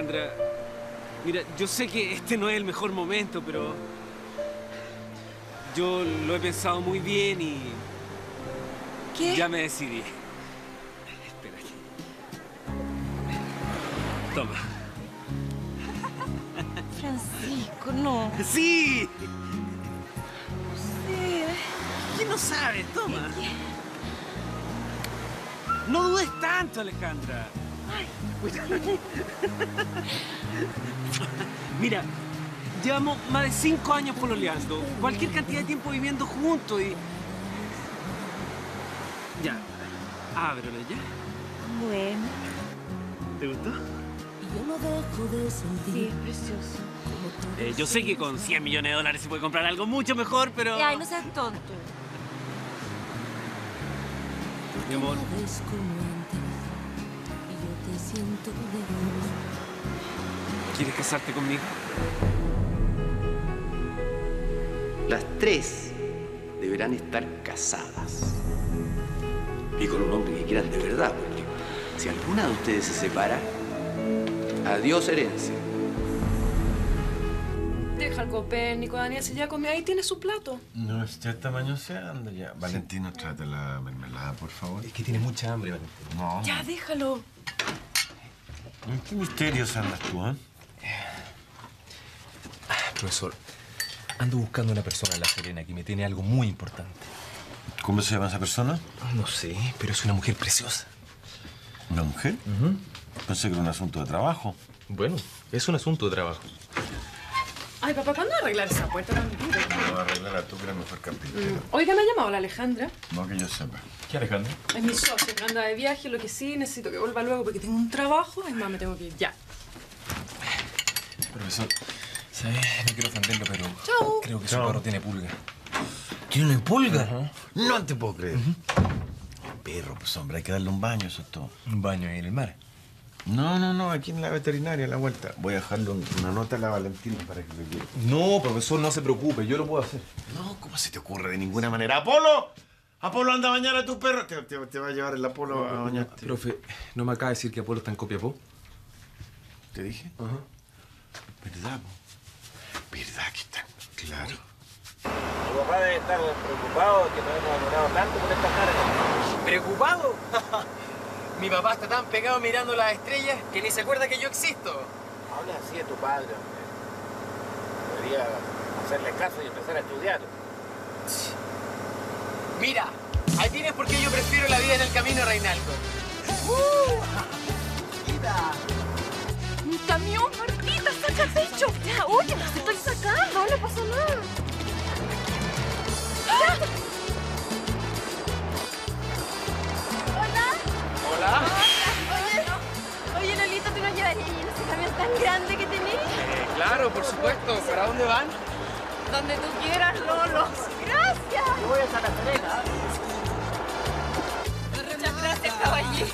Alejandra, mira, yo sé que este no es el mejor momento, pero yo lo he pensado muy bien y ¿Qué? ya me decidí. Espera. Toma. Francisco, no. ¡Sí! Sí. ¿Quién no sabe? Toma. No dudes tanto, Alejandra. Mira, llevamos más de 5 años pololeando, cualquier cantidad de tiempo viviendo juntos y... Ya, ábrelo ya. Bueno. ¿Te gustó? Sí, es precioso. Yo sé que con $100 millones se puede comprar algo mucho mejor, pero... Ay, no seas tonto. Mi amor. ¿Quieres casarte conmigo? Las 3 deberán estar casadas. Y con un hombre que quieran de verdad, porque si alguna de ustedes se separa, adiós herencia. Deja el Copérnico, Daniel, si ya comió ahí, tiene su plato. No, ya está mañoseando ya. Valentino, trate la mermelada, por favor. Es que tiene mucha hambre, Valentino. No. Ya, déjalo. ¿En qué misterios andas tú, eh? Profesor, ando buscando una persona en La Serena que me tiene algo muy importante. ¿Cómo se llama esa persona? No sé, pero es una mujer preciosa. ¿Una mujer? Pensé que era un asunto de trabajo. Bueno, es un asunto de trabajo. Ay, papá, ¿cuándo va a arreglar esa puerta tan dura? No va a arreglar a tú, que eres mejor carpintero. Oiga, me ha llamado la Alejandra. No que yo sepa. ¿Qué, Alejandra? Es mi socio, que anda de viaje, lo que sí, necesito que vuelva luego porque tengo un trabajo. Es más, me tengo que ir ya. Profesor, ¿sabes? No quiero ofenderlo, pero Chao. creo que su perro tiene pulga. ¿Tiene pulga? No te puedo creer. Perro, pues hombre, hay que darle un baño, eso es todo. ¿Un baño ahí en el mar? No, aquí en la veterinaria, a la vuelta. Voy a dejarle una nota a la Valentina para que lo lleve. No, profesor, no se preocupe, yo lo puedo hacer. No, ¿cómo se te ocurre de ninguna manera? ¡Apolo! ¡Apolo, anda a bañar a tu perro! Te va a llevar el Apolo a bañarte. Profe, ¿no me acaba de decir que Apolo está en Copiapó? ¿Te dije? Ajá. ¿Verdad, po? ¿Verdad que está? Claro. Tu papá debe estar preocupado que nos hemos demorado tanto con esta carga. ¿Preocupado? Mi papá está tan pegado mirando las estrellas que ni se acuerda que yo existo. Habla así de tu padre, hombre. Debería hacerle caso y empezar a estudiar. Mira, ahí tienes por qué yo prefiero la vida en el camino, Reinaldo. ¡Vida! ¡Mi camión, Martita! ¡Saca el pecho! Ya, oye, te estoy sacando, no pasa nada. ¡Ah! Hola. Oye, Lolito, ¿tú nos llevarías en ese camión tan grande que tenés? Claro, por supuesto. ¿Para dónde van? Donde tú quieras, Lolo. ¡Gracias! Yo voy a La Serena. Muchas gracias, caballero.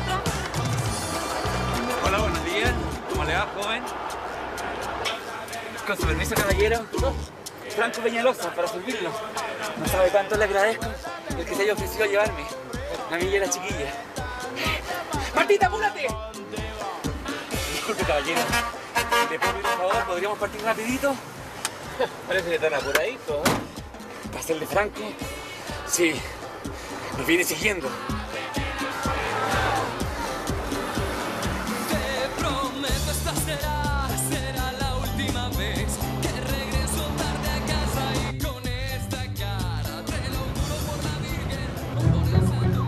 Hola, buenos días. ¿Cómo le va, joven? Con su permiso, caballero. Franco Peñalosa, para servirlo. No sabe cuánto le agradezco el que se haya ofrecido a llevarme. A mí y a la chiquilla. ¡Martita, apúrate! Disculpe, caballero. ¿Le puedo pedir un favor? ¿Podríamos partir rapidito? Parece que están apuraditos, ¿eh? ¿Para serle franco? Sí. Nos viene siguiendo. Te prometo, esta será la última vez que regreso tarde a casa y con esta cara te lo juro por la Virgen o por el santo.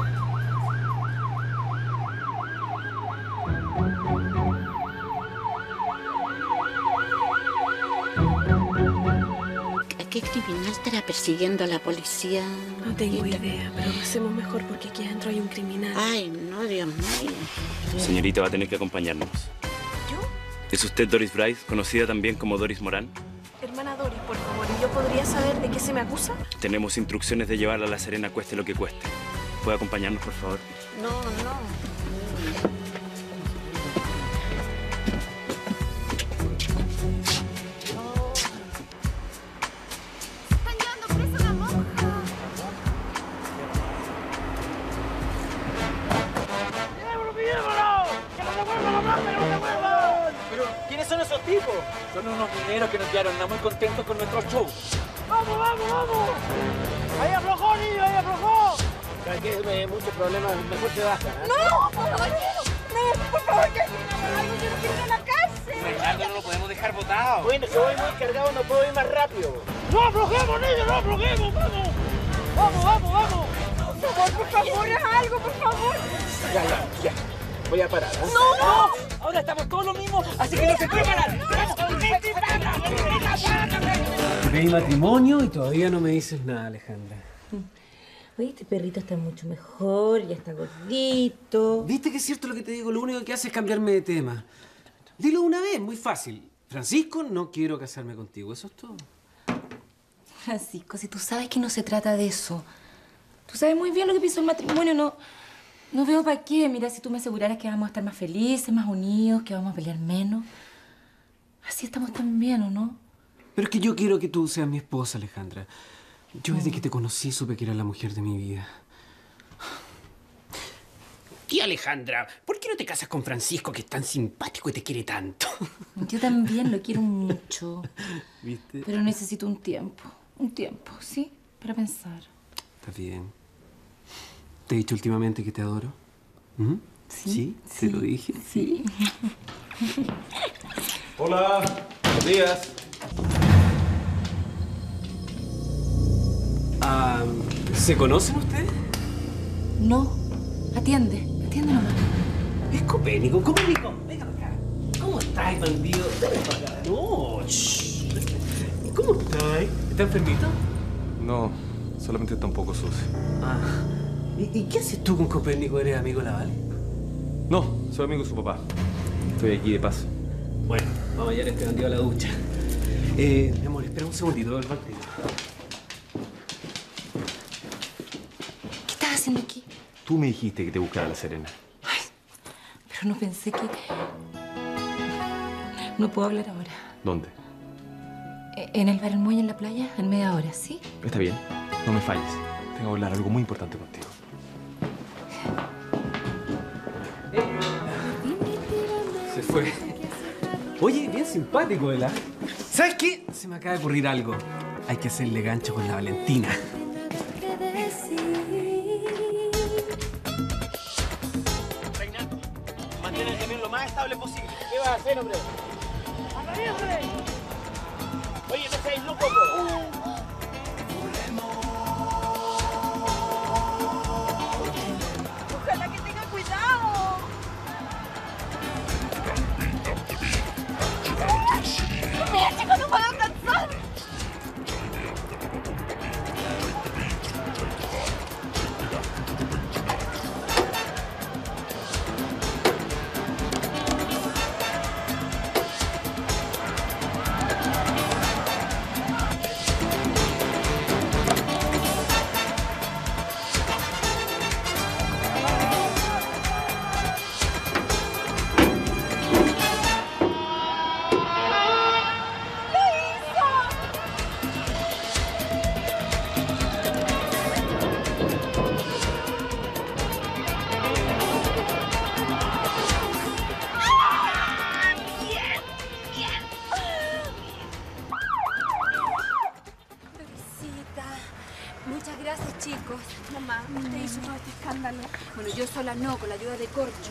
¿Qué criminal estará persiguiendo a la policía? No tengo idea, pero lo hacemos mejor porque aquí adentro hay un criminal. Ay, no, Dios mío. Señorita, va a tener que acompañarnos. ¿Yo? ¿Es usted Doris Bryce, conocida también como Doris Morán? Hermana Doris, por favor, ¿y yo podría saber de qué se me acusa? Tenemos instrucciones de llevarla a La Serena, cueste lo que cueste. ¿Puede acompañarnos, por favor? No. ¡Están llevando presa a una monja! ¡Llevémoslo! ¡Que no se vuelva la plata, que no se vuelva! Son unos mineros que nos quedaron muy contentos con nuestro show. ¡Vamos, vamos, vamos! ¡Ahí aflojó, niño, ahí aflojó! Ya que muchos problemas, mejor te baja. ¡No, caballero! ¡No, por favor, que aquí no algo! ¡Yo no quiero ir a la cárcel! Reinaldo, no lo podemos dejar botado. Bueno, si voy muy cargado no puedo ir más rápido. ¡No aflojemos, niño, no aflojemos! ¡Vamos! ¡Vamos, vamos, vamos! Por favor, haz algo, por favor. Ya. Voy a parar. ¿Eh? ¡No! Ahora estamos todos los mismos, así que no se puede parar. Pedí matrimonio y todavía no me dices nada, Alejandra. Oye, este perrito está mucho mejor, ya está gordito. ¿Viste que es cierto lo que te digo? Lo único que hace es cambiarme de tema. Dilo una vez, muy fácil. Francisco, no quiero casarme contigo, eso es todo. Francisco, si tú sabes que no se trata de eso. Tú sabes muy bien lo que pienso el matrimonio, no veo para qué. Mira, si tú me aseguraras que vamos a estar más felices, más unidos, que vamos a pelear menos. Así estamos tan bien, ¿o no? Pero es que yo quiero que tú seas mi esposa, Alejandra. Yo desde que te conocí supe que eras la mujer de mi vida. Tía Alejandra, ¿por qué no te casas con Francisco, que es tan simpático y te quiere tanto? Yo también lo quiero mucho. ¿Viste? Pero necesito un tiempo, ¿sí? Para pensar. Está bien. ¿Te he dicho últimamente que te adoro? ¿Mm? ¿Sí? ¿Te lo dije? Sí. Hola, buenos días. ¿Se conocen ustedes? No, atiende nomás. Es Copérnico. Copérnico, venga para acá. ¿Cómo estás, bandido? Ven para acá. No, shh. ¿Cómo estás? ¿Estás enfermito? No, solamente está un poco sucio. ¿Y qué haces tú con Copérnico? ¿Eres amigo de la Vale? No, soy amigo de su papá. Estoy aquí de paso. Bueno, vamos a llevar a este bandido a la ducha. Mi amor, espera un segundito, el bandido. ¿Qué estás haciendo aquí? Tú me dijiste que te buscara a La Serena. Pero no pensé que... No puedo hablar ahora. ¿Dónde? En el bar El Muelle, en la playa, en media hora, ¿sí? Está bien, no me falles. Tengo que hablar algo muy importante contigo. Se fue. Oye, bien simpático, ¿verdad? ¿Sabes qué? Se me acaba de ocurrir algo. Hay que hacerle gancho con la Valentina. Reinaldo, mantén el camión lo más estable posible. ¿Qué vas a hacer, hombre? Oye, no seáis locos, Ojalá que tenga cuidado. Mira, chicos, no puedo alcanzar. Muchas gracias, chicos. Mamá, usted hizo todo este escándalo. Bueno, yo sola no, con la ayuda de Corcho.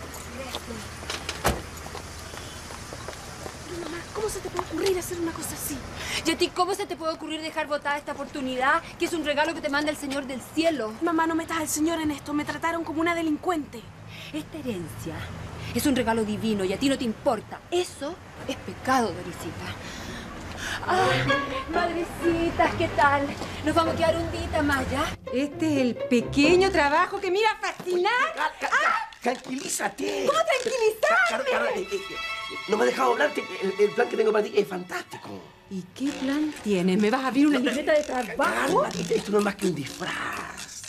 Pero mamá, ¿cómo se te puede ocurrir hacer una cosa así? ¿Y a ti cómo se te puede ocurrir dejar botada esta oportunidad, que es un regalo que te manda el Señor del cielo? Mamá, no metas al Señor en esto. Me trataron como una delincuente. Esta herencia es un regalo divino y a ti no te importa. Eso es pecado, Dorisita. ¡Ay, madrecitas, qué tal! Nos vamos a quedar un día más, ¿ya? Este es el pequeño trabajo que me iba a fascinar. Tranquilízate. ¿Cómo tranquilizarme? Carol, no me has dejado hablarte. El plan que tengo para ti es fantástico. ¿Y qué plan tienes? ¿Me vas a abrir una libreta de trabajo? Cálmate, esto no es más que un disfraz.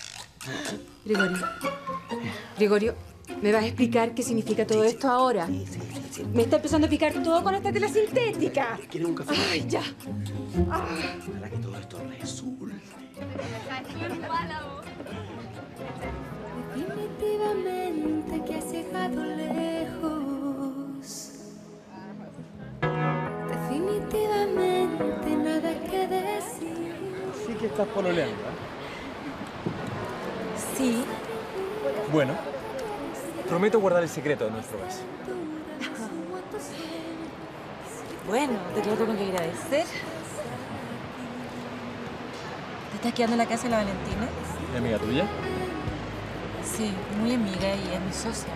Gregorio, ¿me vas a explicar qué significa todo esto ahora? Me está empezando a picar todo con esta tela sintética. ¿Quieres un café? Ay, ya. Ojalá que todo esto resulte. Definitivamente que has llegado lejos. que estás pololeando, ¿eh? Sí. Bueno, prometo guardar el secreto de nuestro beso. Bueno, te lo tengo que agradecer. ¿Te estás quedando en la casa de la Valentina? ¿Y amiga tuya? Sí, muy amiga y es mi socia.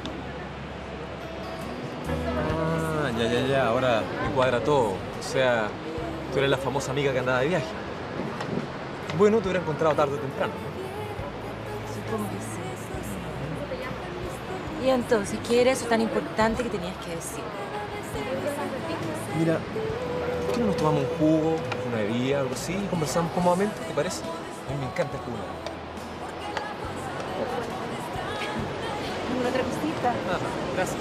Ah, ya. Ahora me cuadra todo. O sea, tú eres la famosa amiga que andaba de viaje. Bueno, te hubiera encontrado tarde o temprano, ¿no? Supongo que sí. Y entonces, ¿qué era eso tan importante que tenías que decir? Mira, ¿por qué no nos tomamos un jugo, una bebida, algo así, y conversamos cómodamente? ¿Te parece? A mí me encanta el jugo. ¿Alguna otra cosita? Ah, gracias.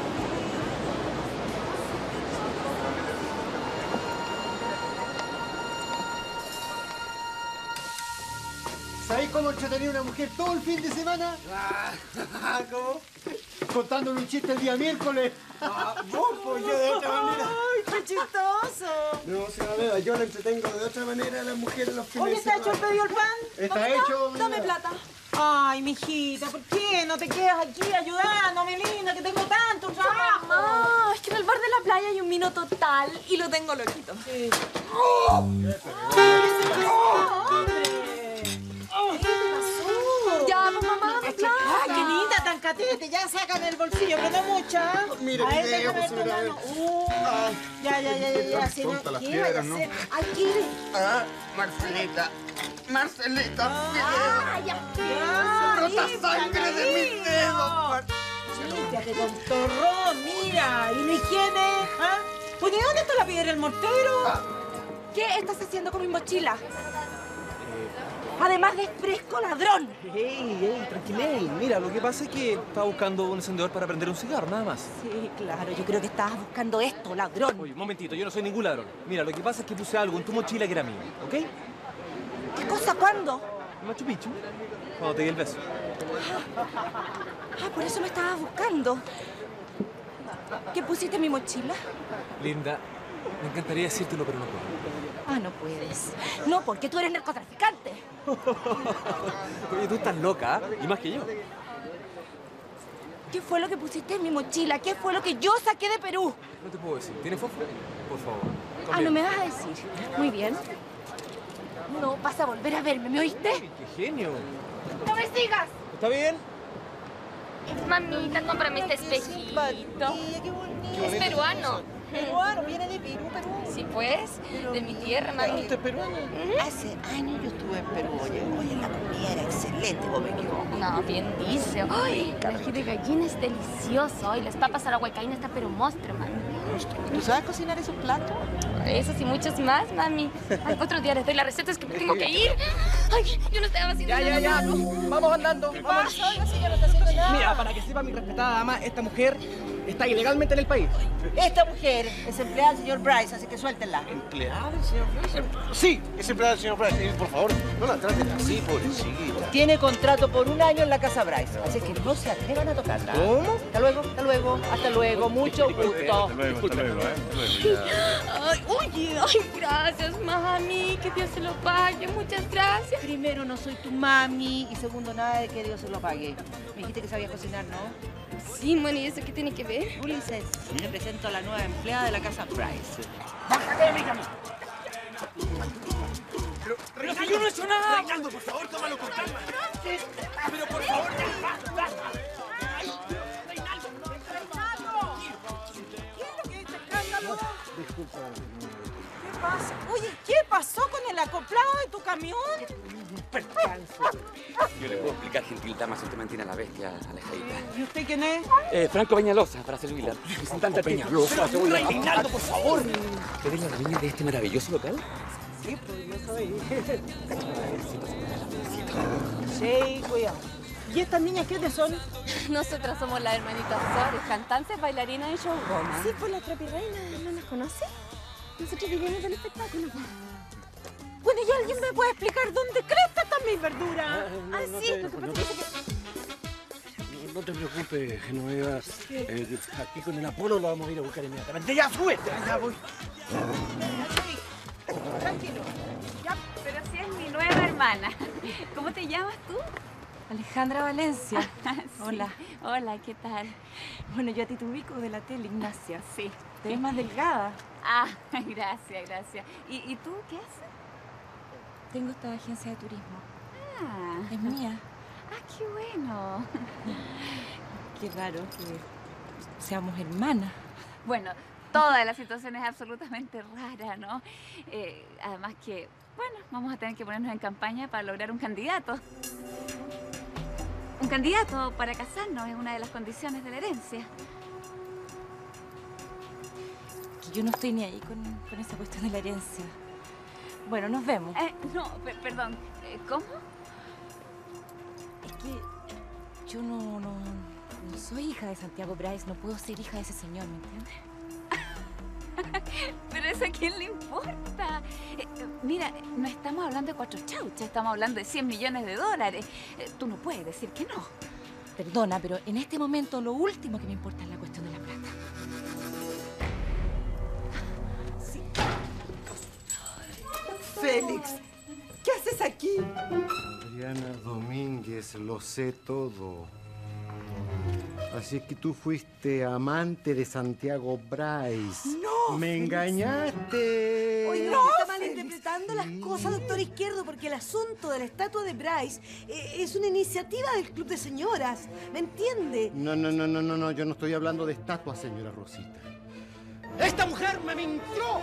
¿Sabéis cómo entretenía una mujer todo el fin de semana? ¿Cómo? Contándole un chiste el día miércoles. Vos, pues yo de otra manera. ¡Ay, qué chistoso! No, señora Beba, yo la entretengo de otra manera a las mujeres los fines Oye, de ¿está semana. hecho el pedido el pan? Está hecho. Dame plata. Ay, mijita, ¿por qué no te quedas aquí ayudándome, linda, que tengo tanto trabajo? Mamá, es que en el bar de la playa hay un vino total y lo tengo loquito. Sí. Ya, pues mamá, dame plata. ¡Ay, qué linda, tan catete! Ya sácame el bolsillo, pero no mucha. Mire, A ver, mire, déjame pues, ver tu señora mano. Ya, si no, tontas las ¿qué piedras, vaya a ¿no? hacer? Ay, ¿qué? Ah, Marcelita. Marcelita, ¡Ah, ya! brota sangre de mis dedos. Límpiate con torrón, mira. ¿Y la higiene? ¿Ah? Pues, ¿de dónde está la piedra del mortero? ¿Qué estás haciendo con mi mochila? Además de fresco ladrón. Ey, tranquilé. Mira, lo que pasa es que estaba buscando un encendedor para prender un cigarro, nada más. Sí, claro, yo creo que estabas buscando esto, ladrón. Oye, un momentito, yo no soy ningún ladrón. Mira, lo que pasa es que puse algo en tu mochila que era mío, ¿ok? ¿Qué cosa? ¿Cuándo? Machu Picchu, cuando te di el beso. Ah, por eso me estabas buscando. ¿Qué pusiste en mi mochila? Linda, me encantaría decírtelo, pero no puedo. Ah, no puedes. No, porque tú eres narcotraficante. Oye, tú estás loca, ¿eh? Y más que yo. ¿Qué fue lo que pusiste en mi mochila? ¿Qué fue lo que yo saqué de Perú? No te puedo decir. ¿Tienes fósforo? Por favor. Ah, ¿no me vas a decir? Muy bien. No vas a volver a verme, ¿me oíste? ¡Qué genio! ¡No me sigas! ¿Está bien? Mamita, cómprame este espejito. Es peruano. Peruano, viene de Perú. Sí, pues, de mi tierra, mami. ¿Usted es peruano? Hace años yo estuve en Perú, oye, la comida era excelente, ¿o me equivoco? No, bien dice. ¡Ay! El ají de gallina es delicioso. Y las papas a la huaycaína está pero monstruo, mami. ¿Tú sabes cocinar esos platos? Esos y muchos más, mami. Ay, otro día les doy la receta, es que me tengo que ir. Ay, yo no estaba haciendo nada malo. Vamos andando. ¿Qué pasa? Oiga, si ya no está haciendo nada. Mira, para que sepa mi respetada dama, esta mujer está ilegalmente en el país. Esta mujer es empleada del señor Bryce, así que suéltenla. ¿Empleada del señor Bryce? Sí, es empleada del señor Bryce. Por favor, no la traten así, pobrecita. Tiene contrato por 1 año en la casa Bryce, así que no se atrevan a tocarla. ¿Cómo? Hasta luego, mucho gusto. Hasta luego, Ay, oye, gracias, mami. Que Dios se lo pague. Muchas gracias. Primero, no soy tu mami, y segundo, nada de que Dios se lo pague. Me dijiste que sabías cocinar, ¿no? Sí, bueno, ¿y eso qué tiene que ver? Ulises, te presento a la nueva empleada de la casa Bryce. Pero si yo no he hecho nada. Reinaldo, por favor, tómalo con calma. Pero por favor, ya basta. Disculpa. ¿Qué pasa? Oye, ¿qué pasó con el acoplado de tu camión? Yo le puedo explicar, gentil dama, si usted mantiene a la bestia alejadita. ¿Y usted quién es? Franco Peñalosa, para servirla. Representante Peñalosa. Reinaldo, por favor. ¿Usted es la dueña de este maravilloso local? Sí, pues yo soy. Sí, cuidado. ¿Y estas niñas quiénes son? Nosotras somos las hermanitas Sores, cantantes, bailarinas y showwoman. Sí, pues la Trapirreina, ¿no las conoce? Nosotros vivimos del espectáculo. Bueno, ¿y alguien me puede explicar dónde cresta están mis verduras? Sí, lo que pasa es que... No te preocupes, Genoveva. Aquí con el Apolo lo vamos a ir a buscar inmediatamente. ¡Ya, súbete! ¡Ya voy! Tranquilo. Ya, pero si es mi nueva hermana. ¿Cómo te llamas tú? Alejandra Valencia. Sí. Hola. Hola, ¿qué tal? Bueno, yo a ti te ubico de la tele, Ignacia. Sí. Te ves más delgada. Ah, gracias, gracias. ¿Y tú qué haces? Tengo esta agencia de turismo. Ah. Es mía. Ah, qué bueno. Qué raro que seamos hermanas. Bueno, toda la situación es absolutamente rara, ¿no? Además que, bueno, vamos a tener que ponernos en campaña para lograr un candidato. Un candidato para casarnos es una de las condiciones de la herencia. Que yo no estoy ni ahí con esa cuestión de la herencia. Bueno, nos vemos. No, perdón. ¿Cómo? Es que yo no soy hija de Santiago Bryce, no puedo ser hija de ese señor, ¿me entiendes? Pero eso a quién le importa. Mira, no estamos hablando de 4 chauchas, estamos hablando de $100 millones. Tú no puedes decir que no. Perdona, pero en este momento lo último que me importa es la cuestión de la plata. Sí. Félix, ¿qué haces aquí? Adriana Domínguez, lo sé todo. Así es que tú fuiste amante de Santiago Bryce. ¡No! ¡Me engañaste! Oiga, No, está malinterpretando las cosas, doctor Izquierdo, porque el asunto de la estatua de Bryce es una iniciativa del Club de Señoras. ¿Me entiende? No, yo no estoy hablando de estatuas, señora Rosita. ¡Esta mujer me mintió!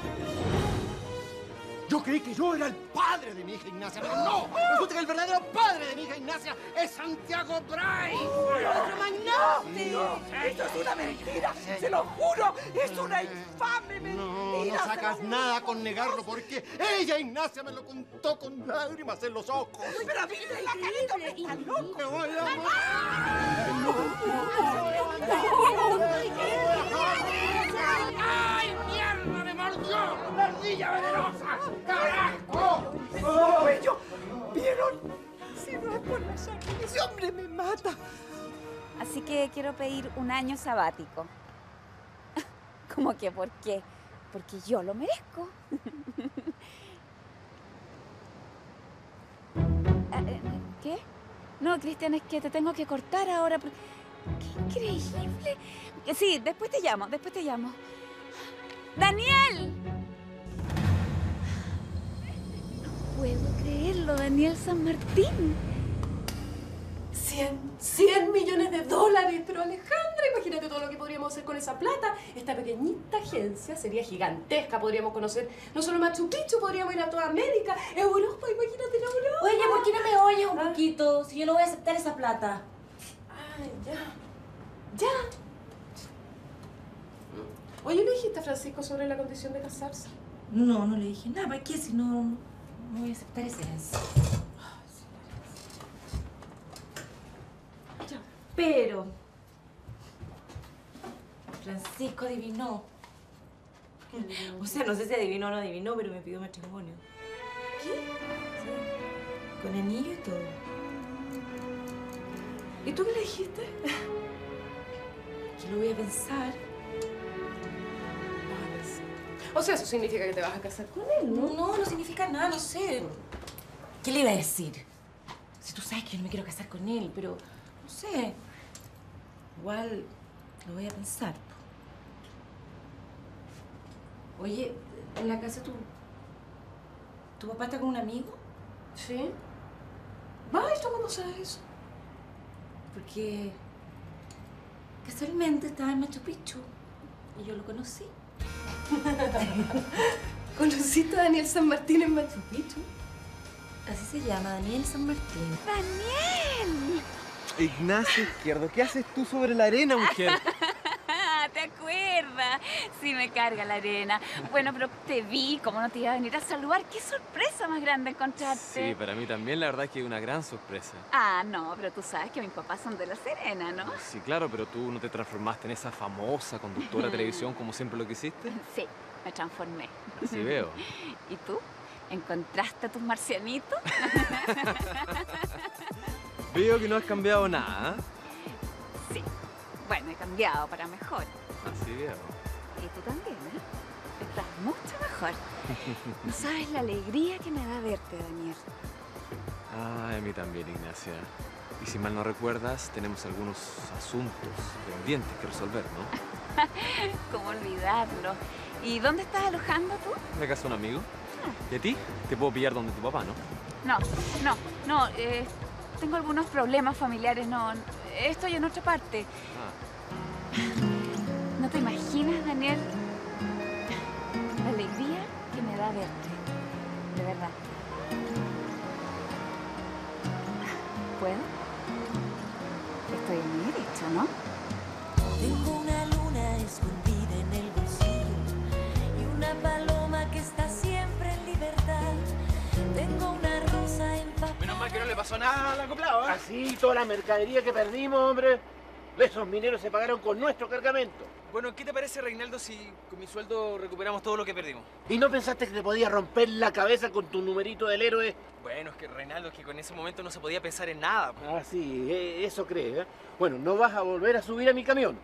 Yo creí que yo era el padre de mi hija Ignacia, pero no. Resulta que el verdadero padre de mi hija Ignacia es Santiago Bryce. ¡Otro magnate! No, esto es una mentira, se lo juro, es una infame mentira. No sacas nada con negarlo, porque ella, Ignacia, me lo contó con lágrimas en los ojos. Pero mire la carita, me está loco. Me voy a ¡Ay, mierda, me mordió! ¡La ardilla venenosa! ¡Carajo! ¡Cuello! ¿Vieron? Si no es por la sangre, ese hombre me mata. Así que quiero pedir un año sabático. ¿Cómo que por qué? Porque yo lo merezco. ¿Qué? No, Cristian, es que te tengo que cortar ahora. ¡Qué increíble! Sí, después te llamo. ¡Daniel! No puedo creerlo, Daniel San Martín. 100 millones de dólares. Pero Alejandra, imagínate todo lo que podríamos hacer con esa plata. Esta pequeñita agencia sería gigantesca. Podríamos conocer no solo Machu Picchu, podríamos ir a toda América, Europa, imagínate la Europa. Oye, ¿por qué no me oyes un poquito? Si yo no voy a aceptar esa plata. Ay, ya. Oye, ¿le dijiste a Francisco sobre la condición de casarse? No le dije nada. ¿Para qué? Si no voy a aceptar esa herencia. Pero Francisco adivinó. O sea, no sé si adivinó o no adivinó, pero me pidió matrimonio. ¿Qué? Sí. Con anillo y todo. ¿Y tú qué le dijiste? Que lo voy a pensar. O sea, eso significa que te vas a casar con él, ¿no? No significa nada, no sé. ¿Qué le iba a decir? Si tú sabes que yo no me quiero casar con él, pero no sé. Igual lo voy a pensar. Oye, en la casa ¿tu papá está con un amigo? Sí. Va, ¿y tú cómo sabes eso? Porque casualmente estaba en Machu Picchu y yo lo conocí. ¿Conociste a Daniel San Martín en Machu Picchu? Así se llama, Daniel San Martín. ¡Daniel! Ignacio Izquierdo, ¿qué haces tú sobre la arena, mujer? ¿Te acuerdas? Sí, me carga la arena. Bueno, pero te vi, ¿cómo no te iba a venir a saludar? ¡Qué sorpresa más grande encontrarte! Sí, para mí también la verdad es que es una gran sorpresa. Ah, no, pero tú sabes que mis papás son de La Serena, ¿no? Sí, claro, pero tú no te transformaste en esa famosa conductora de televisión como siempre lo quisiste. Sí, me transformé. Así veo. ¿Y tú? ¿Encontraste a tus marcianitos? Veo que no has cambiado nada. Sí. Bueno, he cambiado para mejor. Así veo. Y tú también, ¿eh? Estás mucho mejor. No sabes la alegría que me da verte, Daniel. Ah, a mí también, Ignacia. Y si mal no recuerdas, tenemos algunos asuntos pendientes que resolver, ¿no? ¿Cómo olvidarlo? ¿Y dónde estás alojando tú? ¿En la casa de un amigo? ¿Y a ti? Te puedo pillar donde tu papá, ¿no? No. Tengo algunos problemas familiares, no. Estoy en otra parte. No te imaginas, Daniel, la alegría que me da verte. De verdad. ¿Puedo? Estoy en mi derecho, ¿no? Tengo una luna escondida en el bolsillo y una paloma que está siempre en libertad. Tengo una rosa empapada. Menos mal que no le pasó nada al acoplado, ¿eh? Así, toda la mercadería que perdimos, hombre. Esos mineros se pagaron con nuestro cargamento. Bueno, ¿qué te parece, Reinaldo, si con mi sueldo recuperamos todo lo que perdimos? ¿Y no pensaste que te podías romper la cabeza con tu numerito del héroe? Bueno, es que, Reinaldo, es que con ese momento no se podía pensar en nada. Ah, sí, eso crees, ¿eh? Bueno, no vas a volver a subir a mi camión.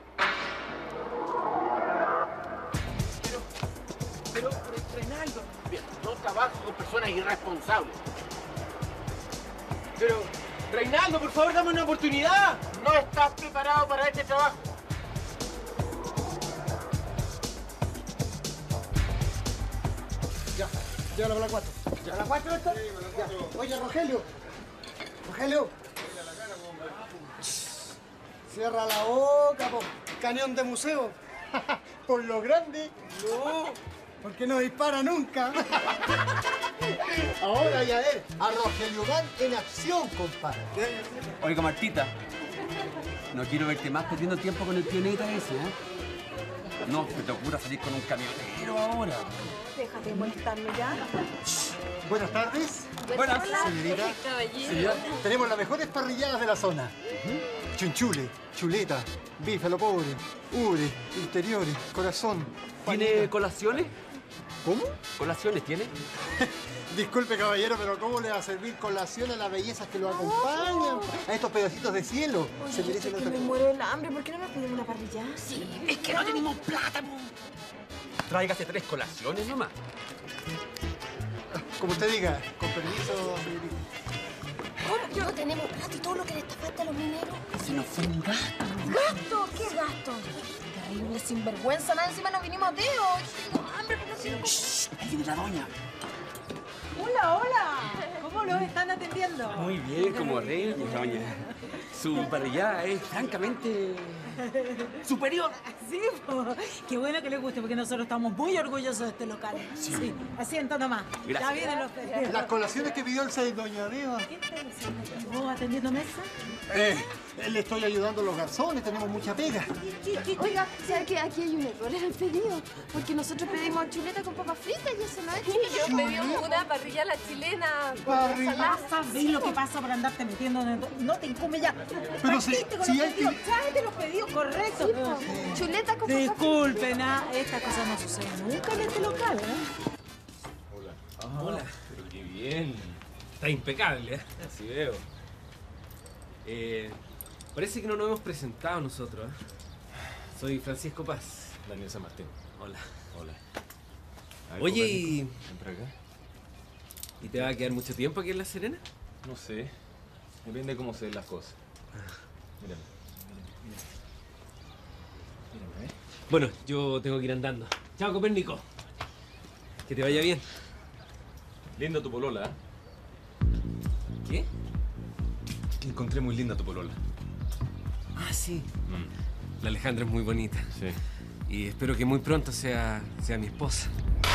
Pero, Reinaldo... Bien, no trabajo con personas irresponsables. Pero, Reinaldo, por favor, dame una oportunidad. No estás preparado para este trabajo. Ya la 4. ¿Ya la 4 esto? Oye, Rogelio. Rogelio. Cierra la boca, po. Cañón de museo. Por lo grande. No. Porque no dispara nunca. Ahora ya es a Rogelio Gán en acción, compadre. Oiga, Martita, no quiero verte más perdiendo tiempo con el pioneta ese, ¿eh? No se te ocurra salir con un camionero ahora. Déjate de molestarme ya. Buenas tardes. Buenas. Señorita. Caballero. Señora, tenemos las mejores parrilladas de la zona. Chunchule, chuleta, bife a lo pobre, ure, interiores, corazón. ¿Tiene colaciones? ¿Cómo? ¿Colaciones tiene? Disculpe, caballero, pero ¿cómo le va a servir colación a las bellezas que lo acompañan? A estos pedacitos de cielo. Se merecen que otra me cosa. muero del hambre. ¿Por qué no nos pedimos una parrilla? Sí, es que no tenemos plata, po. Tráigase 3 colaciones nomás. Como usted diga, con permiso, señorita. ¿Cómo? No tenemos plata y todo lo que les está falta a los mineros. Se nos fue un gasto. ¿Gasto? ¿Qué gasto? Terrible sinvergüenza. Nada, encima nos vinimos a Deo. Tengo hambre, pero no tengo... Shh, ahí viene la doña. Hola, hola. ¿Cómo los están atendiendo? Muy bien, como reyes, doña. Su parrillada es francamente superior. Sí, po. Qué bueno que les guste, porque nosotros estamos muy orgullosos de este local. Sí, asiento nomás. Gracias. Ya vienen los pedidos. Las colaciones que pidió el 6 doña Deva. ¿Qué estás haciendo? ¿Vos atendiendo mesa? Le estoy ayudando a los garzones, tenemos mucha pega. Oiga, ¿sabe que aquí hay un error en el pedido? Porque nosotros pedimos chuleta con papas fritas y eso no es chuleta. Yo pedí una parrilla a la chilena. Pasa, ¿ves lo que pasa por andarte metiendo en el... No te incumbe ya. Pero si hay que... Tráete los pedidos correctos. Chuleta con papas Disculpen, estas cosas no suceden nunca en este local, ¿eh? Hola. Pero qué bien. Está impecable, ¿eh? Así veo. Parece que no nos hemos presentado nosotros, ¿eh? Soy Francisco Paz. Daniel San Martín. Hola. Hola. Oye, ¿y Ven para acá. te va a quedar mucho tiempo aquí en La Serena? No sé. Depende de cómo se den las cosas. Mírame. Mírame, ¿eh? Bueno, yo tengo que ir andando. Chao, Copérnico. Que te vaya bien. Linda tu polola, ¿eh? ¿Qué? Encontré muy linda tu polola. Ah, sí. La Alejandra es muy bonita. Sí. Y espero que muy pronto sea mi esposa.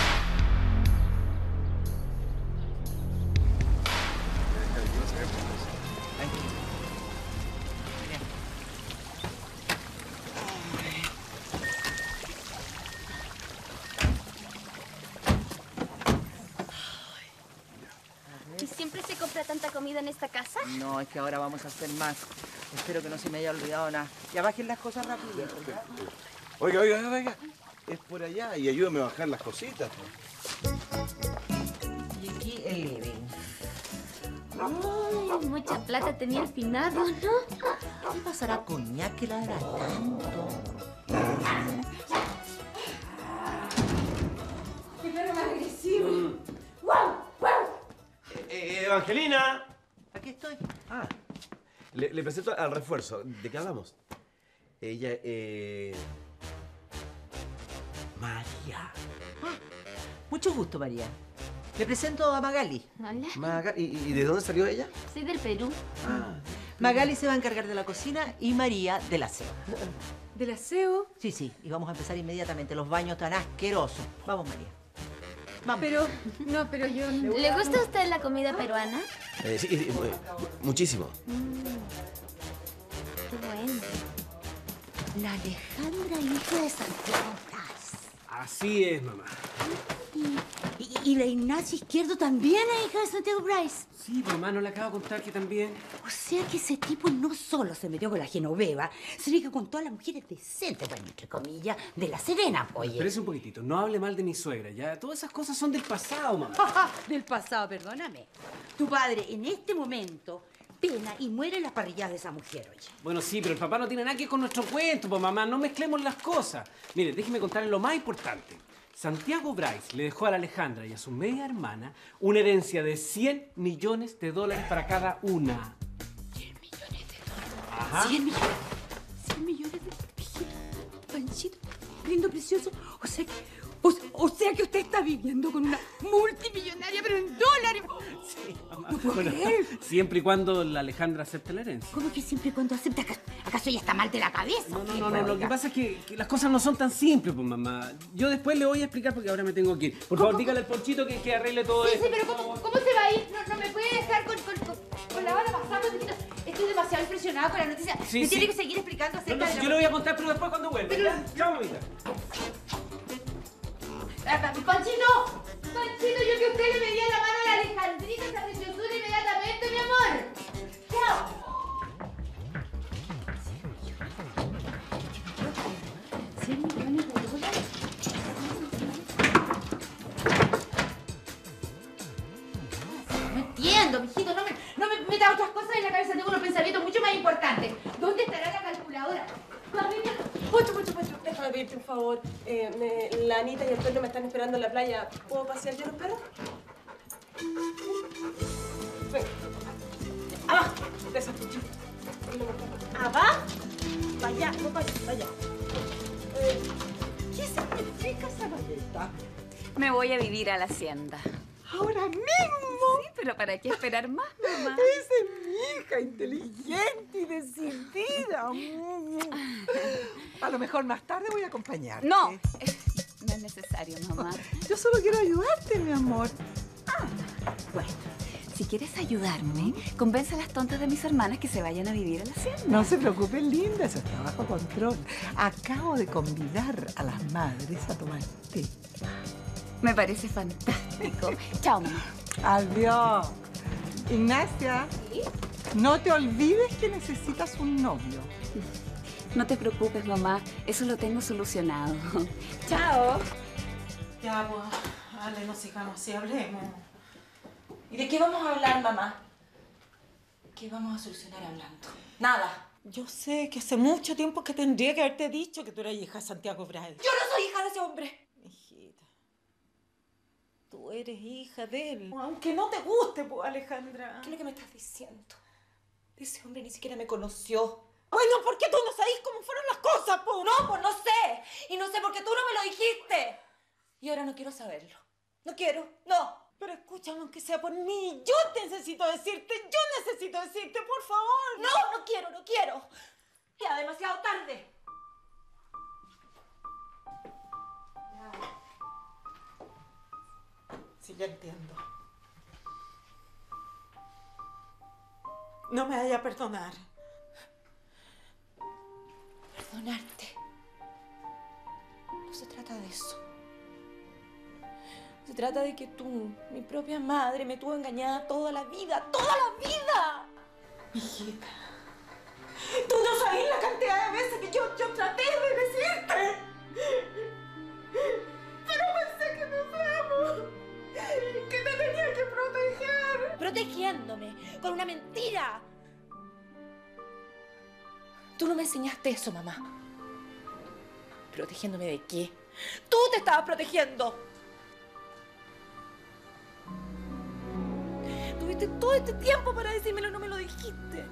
¿Y siempre se compra tanta comida en esta casa? No, es que ahora vamos a hacer más. Espero que no se me haya olvidado nada. Ya bajen las cosas rápido. Oiga. Es por allá y ayúdame a bajar las cositas. Y aquí el living. Ay, mucha plata tenía el finado, ¿no? ¿Qué pasará con ya que la hará tanto? ¡Qué perro más agresivo! Evangelina. Aquí estoy. Ah. Le presento al refuerzo. ¿De qué hablamos? Ella, María. Mucho gusto, María. Le presento a Magali. Hola. ¿Y de dónde salió ella? Soy del Perú. Magali se va a encargar de la cocina y María del aseo. ¿Del aseo? Sí, sí. Y vamos a empezar inmediatamente. Los baños tan asquerosos. Vamos, María. Vamos. Pero yo... ¿Le gusta a usted la comida peruana? Sí, muchísimo. Qué bueno. La Alejandra, hija de Santiago Braz. Así es, mamá. Y la Ignacia Izquierdo también es hija de Santiago Braz. Sí, mamá, no le acabo de contar que también. O sea que ese tipo no solo se metió con la Genoveva, sino que con todas las mujeres decentes, bueno, entre comillas, de La Serena, oye. Espérese un poquitito, no hable mal de mi suegra, ya. Todas esas cosas son del pasado, mamá. Del pasado, perdóname. Tu padre en este momento pena y muere en las parrilladas de esa mujer, oye. Bueno, sí, pero el papá no tiene nada que ver con nuestro cuento, pues, mamá. No mezclemos las cosas. Mire, déjeme contarle lo más importante. Santiago Braz le dejó a la Alejandra y a su media hermana una herencia de $100 millones para cada una. 100 millones de dólares. Ajá. 100 millones. 100 millones de hijito, Panchito, lindo, precioso. O sea que usted está viviendo con una multimillonaria, pero en dólares. Sí, mamá. No puedo Bueno, creer. siempre y cuando la Alejandra acepte la herencia. ¿Cómo que siempre y cuando acepta? ¿Acaso ella está mal de la cabeza? No, lo que pasa es que las cosas no son tan simples, pues, mamá. Yo después le voy a explicar porque ahora me tengo que ir. Por favor, dígale al Ponchito que arregle todo Sí, esto. sí, pero ¿cómo se va a ir? No me puede dejar con la hora pasando. Estoy demasiado impresionada con la noticia. Sí, me sí. tiene que seguir explicando acerca de Yo le voy a contar, pero después cuando vuelva. ¿Ya? Chao, mamita. ¡Panchito! ¡Panchito! Yo que usted le pedía la mano a la Alejandrita, esa preciosura inmediatamente, mi amor. ¡Chao! 100 millones de dólares. No entiendo, mijito. No me meta otras cosas en la cabeza. Tengo unos pensamientos mucho más importantes. ¿Dónde estará la calculadora? Pocho, déjame pedirte un favor. La Anita y Antonio me están esperando en la playa. ¿Puedo pasear yo los perros? Ven. ¡Abajo! Eso, Pucho. ¿Abajo? Vaya, no vaya. ¿Qué significa esa maleta? Me voy a vivir a la hacienda. ¿Ahora mismo? Sí, pero ¿para qué esperar más, mamá? Esa es mi hija, inteligente y decidida. A lo mejor más tarde voy a acompañarte. No, no es necesario, mamá. Yo solo quiero ayudarte, mi amor. Bueno, si quieres ayudarme, convence a las tontas de mis hermanas que se vayan a vivir a la hacienda. No se preocupen, linda, eso está bajo control. Acabo de convidar a las madres a tomar té. Me parece fantástico. Chao, mamá. Adiós. Ignacia, ¿Sí? no te olvides que necesitas un novio. No te preocupes, mamá. Eso lo tengo solucionado. Chao. Ya, pues, dale, no sigamos así, hablemos. ¿Y de qué vamos a hablar, mamá? ¿Qué vamos a solucionar hablando? Nada. Yo sé que hace mucho tiempo que tendría que haberte dicho que tú eras hija de Santiago Braz. Yo no soy hija de ese hombre. Hijita, tú eres hija de él. Aunque no te guste, pues, Alejandra. ¿Qué es lo que me estás diciendo? Ese hombre ni siquiera me conoció. Bueno, ¿por qué tú no sabés cómo fueron las cosas, pues? No, pues no sé. Y no sé por qué tú no me lo dijiste. Y ahora no quiero saberlo. No quiero, no. Pero escúchame, aunque sea por mí. Yo necesito decirte, por favor. No quiero. Ya demasiado tarde. Sí, ya entiendo. No me vaya a perdonar. Perdonarte. No se trata de eso. Se trata de que tú, mi propia madre, me tuvo engañada toda la vida. ¡Toda la vida! Hijita, tú no sabes la cantidad de veces que yo traté de decirte. Pero pensé que nos amo. Que te tenía que proteger. Protegiéndome con una mentira. Tú no me enseñaste eso, mamá. ¿Protegiéndome de qué? ¡Tú te estabas protegiendo! Tuviste tuviste todo este tiempo para decírmelo y no me lo dijiste.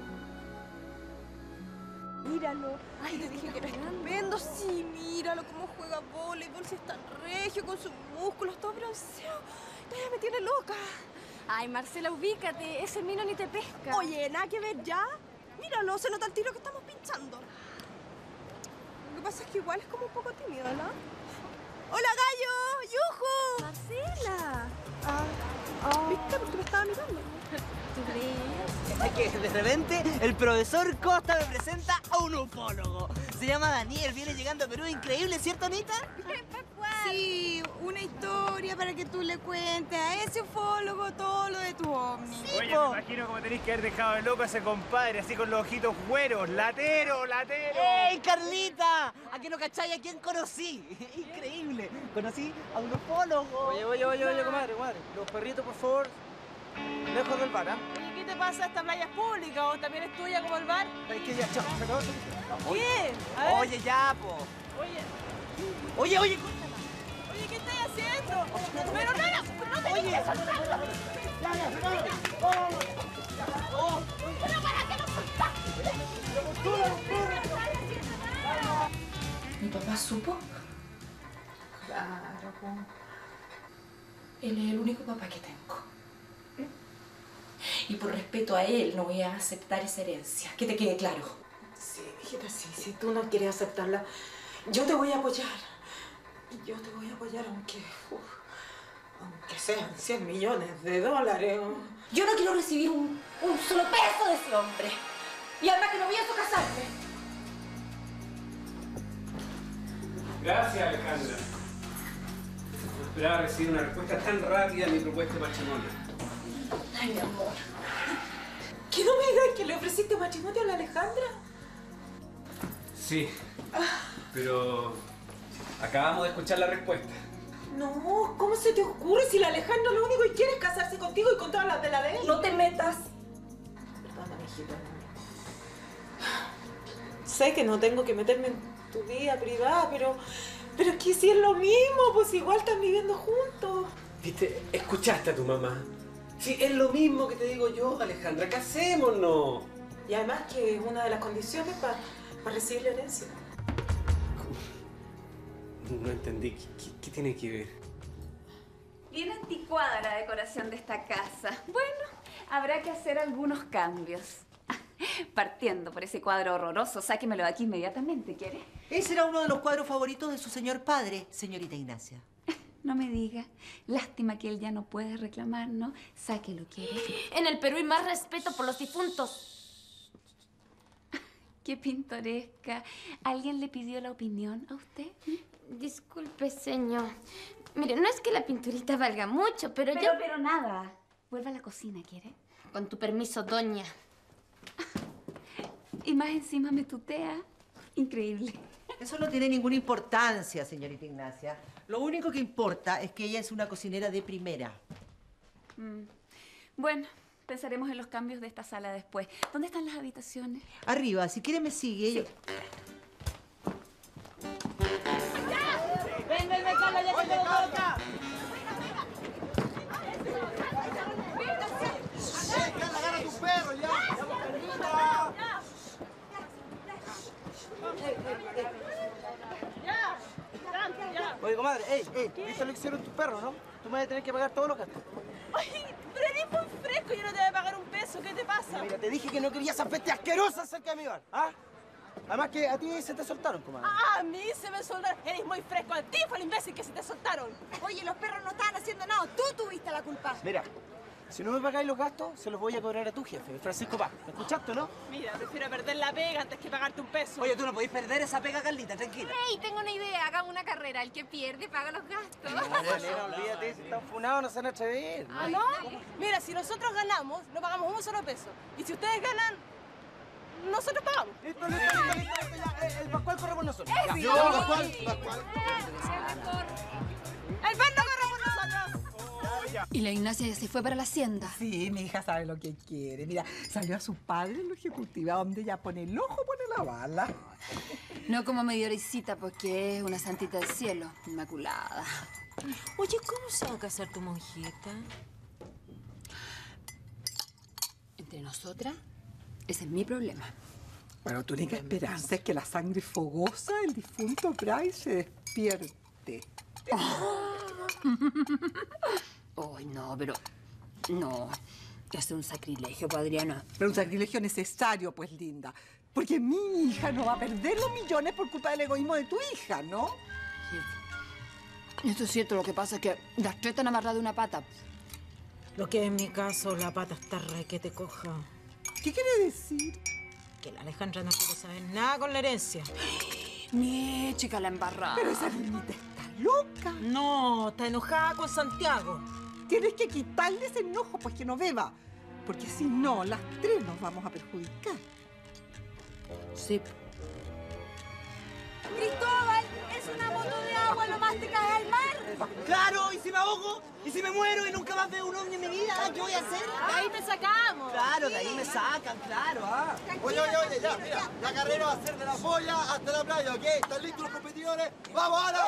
Míralo. Ay, te dije que era estupendo. Sí, míralo cómo juega voleibol, si es tan regio, con sus músculos, todo bronceado. Todavía me tiene loca. Ay, Marcela, ubícate. Ese mino ni te pesca. Oye, nada que ver ya. Míralo, se nota el tiro que estamos pinchando. Lo que pasa es que igual es como un poco tímido, ¿no? ¡Hola, gallo! ¡Yujú! Marcela. ¿Viste? Porque me estaba mirando. ¿Tú crees? Es que de repente el profesor Costa me presenta a un ufólogo. Se llama Daniel, viene llegando a Perú. Increíble, ¿cierto, Anita? Sí, una historia para que tú le cuentes a ese ufólogo todo lo de tu ovni. Sí, Oye, me imagino como tenéis que haber dejado de loco a ese compadre, así con los ojitos güeros. ¡Latero, latero! ¡Ey, Carlita! ¿A qué no cacháis a quién conocí? Increíble. Conocí a un ufólogo. Oye, comadre. Los perritos, por favor, lejos del bar, ¿ah? Oye, ¿qué te pasa? ¿Esta playa es pública o también es tuya como el bar? Es que ya, chao, se acabó. ¿Qué? A ver. Oye, ya, po. Oye. Oye, Oye, ¿qué estás haciendo? Pero no te Oye. dije soltar. Pero para que no ¿Mi papá supo? Claro, po. Él es el único papá que tengo. Y por respeto a él no voy a aceptar esa herencia. Que te quede claro. Sí, hijita, sí. Si tú no quieres aceptarla, yo te voy a apoyar. Yo te voy a apoyar aunque sean 100 millones de dólares. Yo no quiero recibir un solo peso de ese hombre. Y además que no pienso casarme. Gracias, Alejandra. No esperaba recibir una respuesta tan rápida a mi propuesta de matrimonio. Ay, mi amor. ¿Que no me digas que le ofreciste matrimonio a la Alejandra? Sí, pero acabamos de escuchar la respuesta. No, ¿cómo se te ocurre si la Alejandra lo único que quiere es casarse contigo y con todas las de la de él? No te metas. Perdóname, hijita. Sé que no tengo que meterme en tu vida privada, pero es que si es lo mismo, pues igual están viviendo juntos. ¿Viste? Escuchaste a tu mamá. Sí, es lo mismo que te digo yo, Alejandra. Casémonos. Y además que es una de las condiciones para recibir la herencia. No entendí. ¿Qué tiene que ver? Bien anticuada la decoración de esta casa. Bueno, habrá que hacer algunos cambios. Partiendo por ese cuadro horroroso, sáquemelo de aquí inmediatamente, ¿quiere? Ese era uno de los cuadros favoritos de su señor padre, señorita Ignacia. No me diga. Lástima que él ya no puede reclamar, ¿no? Sáquelo, ¿quiere? En el Perú hay más respeto por los difuntos. Qué pintoresca. ¿Alguien le pidió la opinión a usted? Disculpe, señor. Mire, no es que la pinturita valga mucho, pero yo... Pero nada. Vuelva a la cocina, ¿quiere? Con tu permiso, doña. Y más encima me tutea. Increíble. Eso no tiene ninguna importancia, señorita Ignacia. Lo único que importa es que ella es una cocinera de primera. Bueno, pensaremos en los cambios de esta sala después. ¿Dónde están las habitaciones? Arriba, si quiere me sigue. Sí. ¡Venga, el mecano, ya te quedó acá! ¡Agarra a tu perro, ya! Oye, comadre, ¿viste lo que hicieron tus perros, no? Tú me vas a tener que pagar todos los gastos. Ay, pero eres muy fresco, yo no te voy a pagar un peso, ¿qué te pasa? Mira, te dije que no querías esa peste asquerosa cerca de mi bar, ¿ah? Además que a ti se te soltaron, comadre. Ah, a mí se me soltaron. Eres muy fresco, a ti fue el imbécil que se te soltaron. Oye, los perros no estaban haciendo nada, tú tuviste la culpa. Mira, si no me pagáis los gastos, se los voy a cobrar a tu jefe, Francisco Paz. ¿Me escuchaste, no? Mira, prefiero perder la pega antes que pagarte un peso. Oye, tú no podés perder esa pega, Carlita, tranquila. ¡Ey! Tengo una idea. Hagamos una carrera. El que pierde paga los gastos. No, olvídate, si están funados no se van a atrever. ¿Ah, no? Mira, si nosotros ganamos, no pagamos un solo peso. Y si ustedes ganan, nosotros pagamos. Listo, ya. El Pascual corre por nosotros. ¡Eso! Yo, Pascual. ¡El pan no corre por nosotros! Y la Ignacia ya se fue para la hacienda. Sí, mi hija sabe lo que quiere. Mira, salió a su padre en la ejecutiva, donde ella pone el ojo, pone la bala. No como medio orecita, porque es una santita del cielo, inmaculada. Oye, ¿cómo se va a casar tu monjita? Entre nosotras, ese es mi problema. Bueno, tu única esperanza es que la sangre fogosa del difunto Bryce se despierte. Ay, no, pero... No, es un sacrilegio, pues, Adriana. Pero un sacrilegio necesario, pues, linda. Porque mi hija no va a perder los millones por culpa del egoísmo de tu hija, ¿no? Sí. Eso es cierto, lo que pasa es que las tres están amarradas de una pata. Lo que en mi caso, la pata está requete coja. ¿Qué quiere decir? Que la Alejandra no quiere saber nada con la herencia. Mi chica, la embarrada. Pero esa niñita está loca. No, está enojada con Santiago. Tienes que quitarle ese enojo, pues que no beba. Porque si no, las tres nos vamos a perjudicar. Sí. Cristóbal, es una moto de agua, lo más te caes al mar. Claro, ¿y si me ahogo? ¿Y si me muero y nunca más veo un ovni en mi vida? ¿Qué voy a hacer? De ahí te sacamos. Claro, de ahí me sacan, claro. Oye, ya, mira, la carrera va a ser de la polla hasta la playa, ¿ok? ¿Están listos los competidores? ¡Vamos, Ana!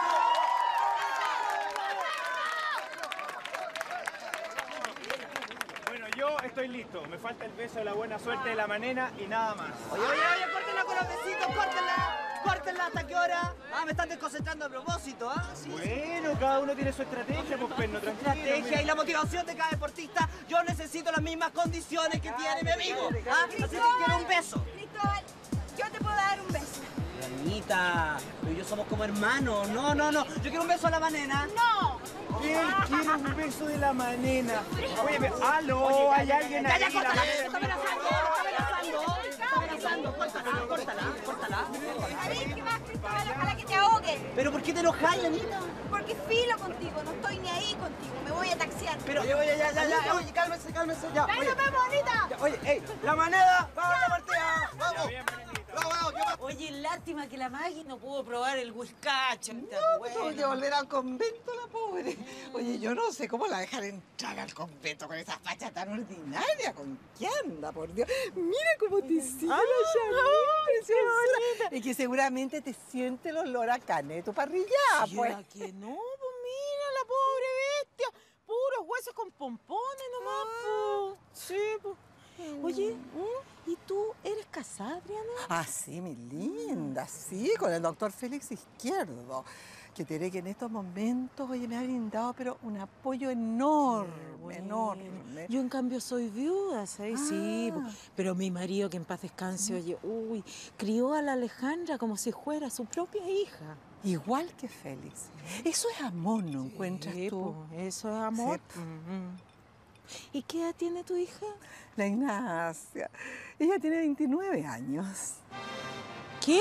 Bueno, yo estoy listo. Me falta el beso de la buena suerte de la manena y nada más. Oye, córtenla con los besitos, córtenla, ¿hasta qué hora? Me están desconcentrando a propósito, ¿sí? Bueno, cada uno tiene su estrategia, pues, perno, tranquilo. Estrategia y la motivación de cada deportista. Yo necesito las mismas condiciones que tiene mi amigo, Así que quiero un beso. Cristóbal, yo te puedo dar un beso. Anita, pero yo somos como hermanos. No. Yo quiero un beso a la manena. ¡No! Él quiere un beso de la manena. Oye, pero, ¡aló! ¿Hay alguien ahí? Ya, córtala. Está amenazando. Córtala. A ver, ¿qué más, Cristóbal? Ojalá que te ahogue. ¿Pero por qué te enojas, Anita? Porque filo contigo, no estoy ni ahí contigo. Me voy a taxiar. Pero, oye, ya. Oye, cálmese, ya. ¡Ahí nos vemos, Anita! Oye, la manera, vamos a la partida. ¡Vamos! Oye, lástima que la Maggie no pudo probar el whiskacho. Tuvo que volver al convento, la pobre. Oye, yo no sé cómo la dejan entrar al convento con esa facha tan ordinaria. ¿Con qué anda, por Dios? Mira cómo te sigue la preciosa. Es que seguramente te siente el olor a carne de tu parrilla, Sí, pues. ¿a que no? Pues mira, la pobre bestia. Puros huesos con pompones nomás, po. Sí, pues. Oye, ¿y tú eres casada, Adriana? Ah, sí, mi linda, sí, con el doctor Félix Izquierdo. Que te diré que en estos momentos, oye, me ha brindado, pero un apoyo enorme, enorme. Yo, en cambio, soy viuda, ¿sabes? Sí, pero mi marido, que en paz descanse, oye, crió a la Alejandra como si fuera su propia hija. Igual que Félix. Eso es amor, ¿no encuentras tú? Eso es amor. Sí. ¿Y qué edad tiene tu hija? La Ignacia. Ella tiene 29 años. ¿Qué?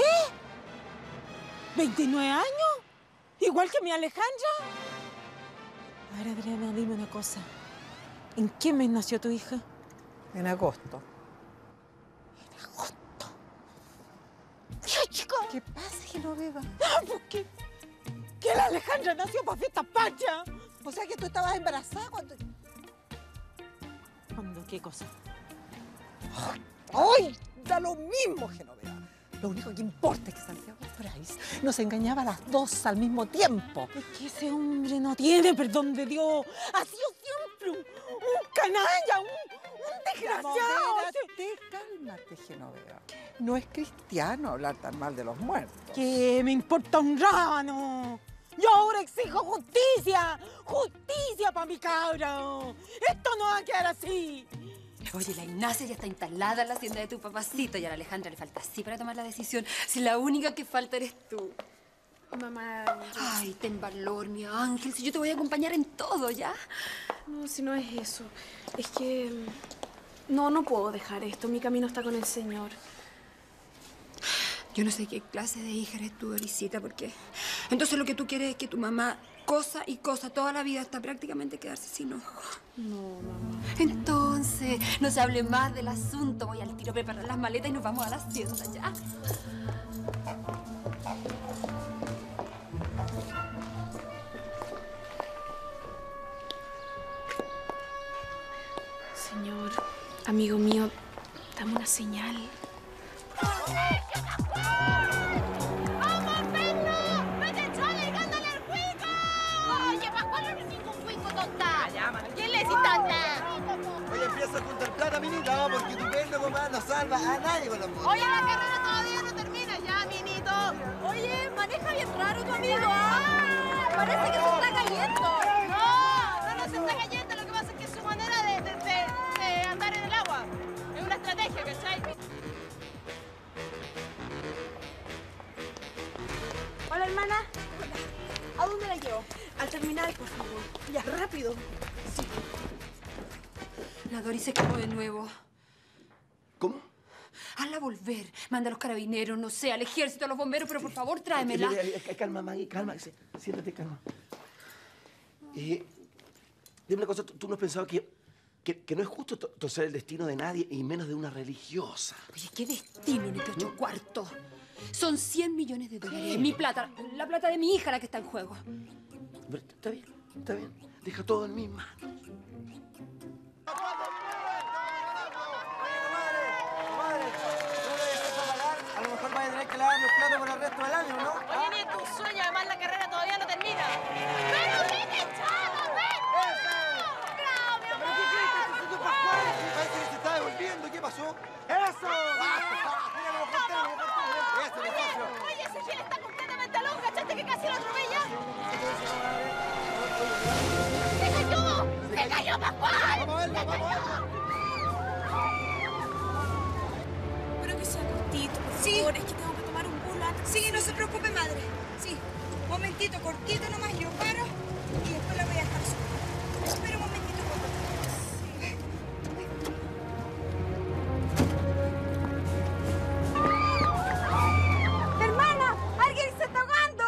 ¿29 años? ¿Igual que mi Alejandra? A ver, Adriana, dime una cosa. ¿En qué mes nació tu hija? En agosto. ¿En agosto? ¡Ay, chico! ¿Qué pasa, Genoveva? ¿Por qué? ¿Que la Alejandra nació para fiesta pacha? O sea que tú estabas embarazada cuando... ¿Cuándo? ¿Qué cosa? ¡Ay! Da lo mismo, Genoveva. Lo único que importa es que Santiago Bryce nos engañaba a las dos al mismo tiempo. Es que ese hombre no tiene perdón de Dios. Ha sido siempre un canalla, un desgraciado. Cálmate, Genoveva. No es cristiano hablar tan mal de los muertos. ¿Qué me importa un rábano? Yo ahora exijo justicia. Justicia para mi cabra. Esto no va a quedar así. Oye, la Ignacia ya está instalada en la hacienda de tu papacito y a la Alejandra le falta así para tomar la decisión. Si la única que falta eres tú. Mamá... Ay, ten valor, mi ángel. Si yo te voy a acompañar en todo, ¿ya? No, si no es eso. Es que... No puedo dejar esto. Mi camino está con el Señor. Yo no sé qué clase de hija eres tú, Dorisita, porque... Entonces lo que tú quieres es que tu mamá cosa y cosa toda la vida hasta prácticamente quedarse sin ojo. No, mamá. Entonces, no se hable más del asunto. Voy al tiro a preparar las maletas y nos vamos a la hacienda, ¿ya? Señor, amigo mío, dame una señal. ¡Vamos, perro! ¡Vete, chale, gándale al cuico! Oye, Pascual, no es ningún cuico, tonta. ¿Quién le dice tonta? Oye, empieza a juntar plata, minita, porque tu pelo nomás no salva a nadie con los motos. Oye, la carrera todavía no termina ya, minito. Oye, maneja bien raro tu amigo, ¿ah? Parece que se está cayendo. No se está cayendo. Lo que pasa es que es su manera de andar en el agua. Es una estrategia, ¿cachai? Hola, hermana. ¿A dónde la llevo? Al terminal, por favor. Ya, rápido. Sí. La Doris se quemó de nuevo. ¿Cómo? Hazla volver. Manda a los carabineros, no sé, al ejército, a los bomberos, pero por favor tráemela. Calma, Maggie, calma. Siéntate, calma. Dime una cosa, ¿tú no has pensado que no es justo torcer el destino de nadie y menos de una religiosa? Oye, ¿qué destino en este 8 cuartos? Son 100 millones de dólares. Mi plata, la plata de mi hija la que está en juego. Pero está bien. Deja todo en mis manos. A lo mejor vas a tener que lavar los platos por el resto del año, ¿no? Oye, ni tu sueño, además la carrera todavía no termina. ¡Pero vete, chavo, vete! ¡Bravo, mi amor! ¿Pero qué crees que este señor Pascual? Parece que se está devolviendo. ¿Qué pasó? ¡Eso! Oye, ese Gil está completamente loco, ¿cachaste que casi lo atropella? ¡Se cayó, Pascual! ¡Vamos a verlo! Pero que sea cortito, por favor. Es que tengo que tomar un vuelo antes. Sí, no se preocupe, madre. Sí, momentito, cortito nomás, yo paro y después la voy a dejar sola. Espera un momentito, por favor. ¡Hermana! ¡Alguien se está ahogando!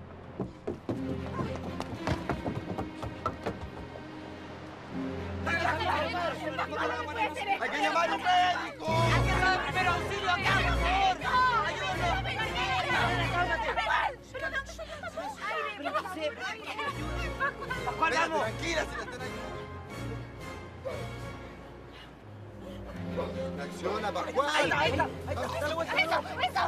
¡Hay que llamar a un médico! ¡Hay que dar primero auxilio acá, por favor! Pascual, vamos. Tranquila, si la están ayudando. Reacciona, Pascual. Ahí está. ¡Eso!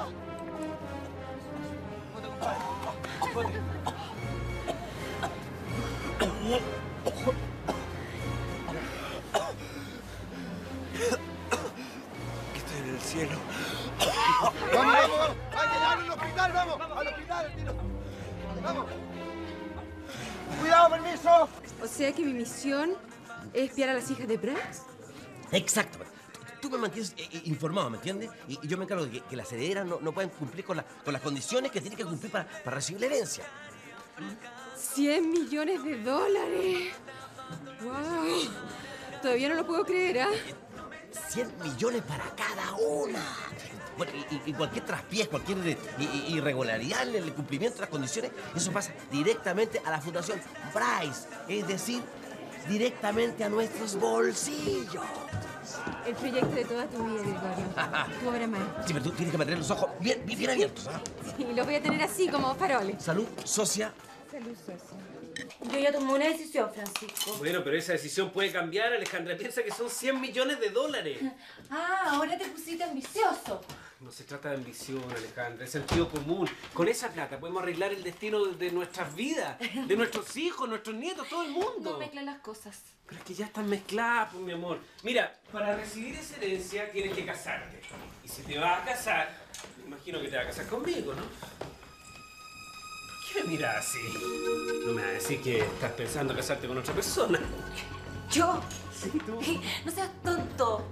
Que estoy en el cielo. ¡Vamos! ¡Hay que llevarlo al hospital! ¡Vamos! ¡Al hospital, al tiro! ¡Vamos! ¡Cuidado, permiso! O sea que mi misión es espiar a las hijas de Bryce. Exacto. Tú me mantienes informado, ¿me entiendes? Y yo me encargo de que las herederas no puedan cumplir con las condiciones que tienen que cumplir para recibir la herencia. 100 millones de dólares. ¡Wow! Todavía no lo puedo creer, ¿ah? 100 millones para cada una. Bueno, y cualquier traspiés, cualquier irregularidad en el cumplimiento de las condiciones, eso pasa directamente a la Fundación Bryce. Es decir, directamente a nuestros bolsillos. El proyecto de toda tu vida, Gregorio. Tu obra maestra. Sí, pero tú tienes que mantener los ojos bien abiertos, ¿ah? Sí, los voy a tener así, como faroles. Salud, socia. Salud, socia. Yo ya tomé una decisión, Francisco. Bueno, pero esa decisión puede cambiar, Alejandra. Piensa que son 100 millones de dólares. Ah, ahora te pusiste ambicioso. No se trata de ambición, Alejandra, es sentido común. Con esa plata podemos arreglar el destino de nuestras vidas, de nuestros hijos, nuestros nietos, todo el mundo. No mezclas las cosas. Pero es que ya están mezcladas, pues, mi amor. Mira, para recibir esa herencia tienes que casarte. Y si te vas a casar, me imagino que te vas a casar conmigo, ¿no? ¿Por qué me miras así? No me vas a decir que estás pensando casarte con otra persona. ¿Yo? Sí, tú. No seas tonto.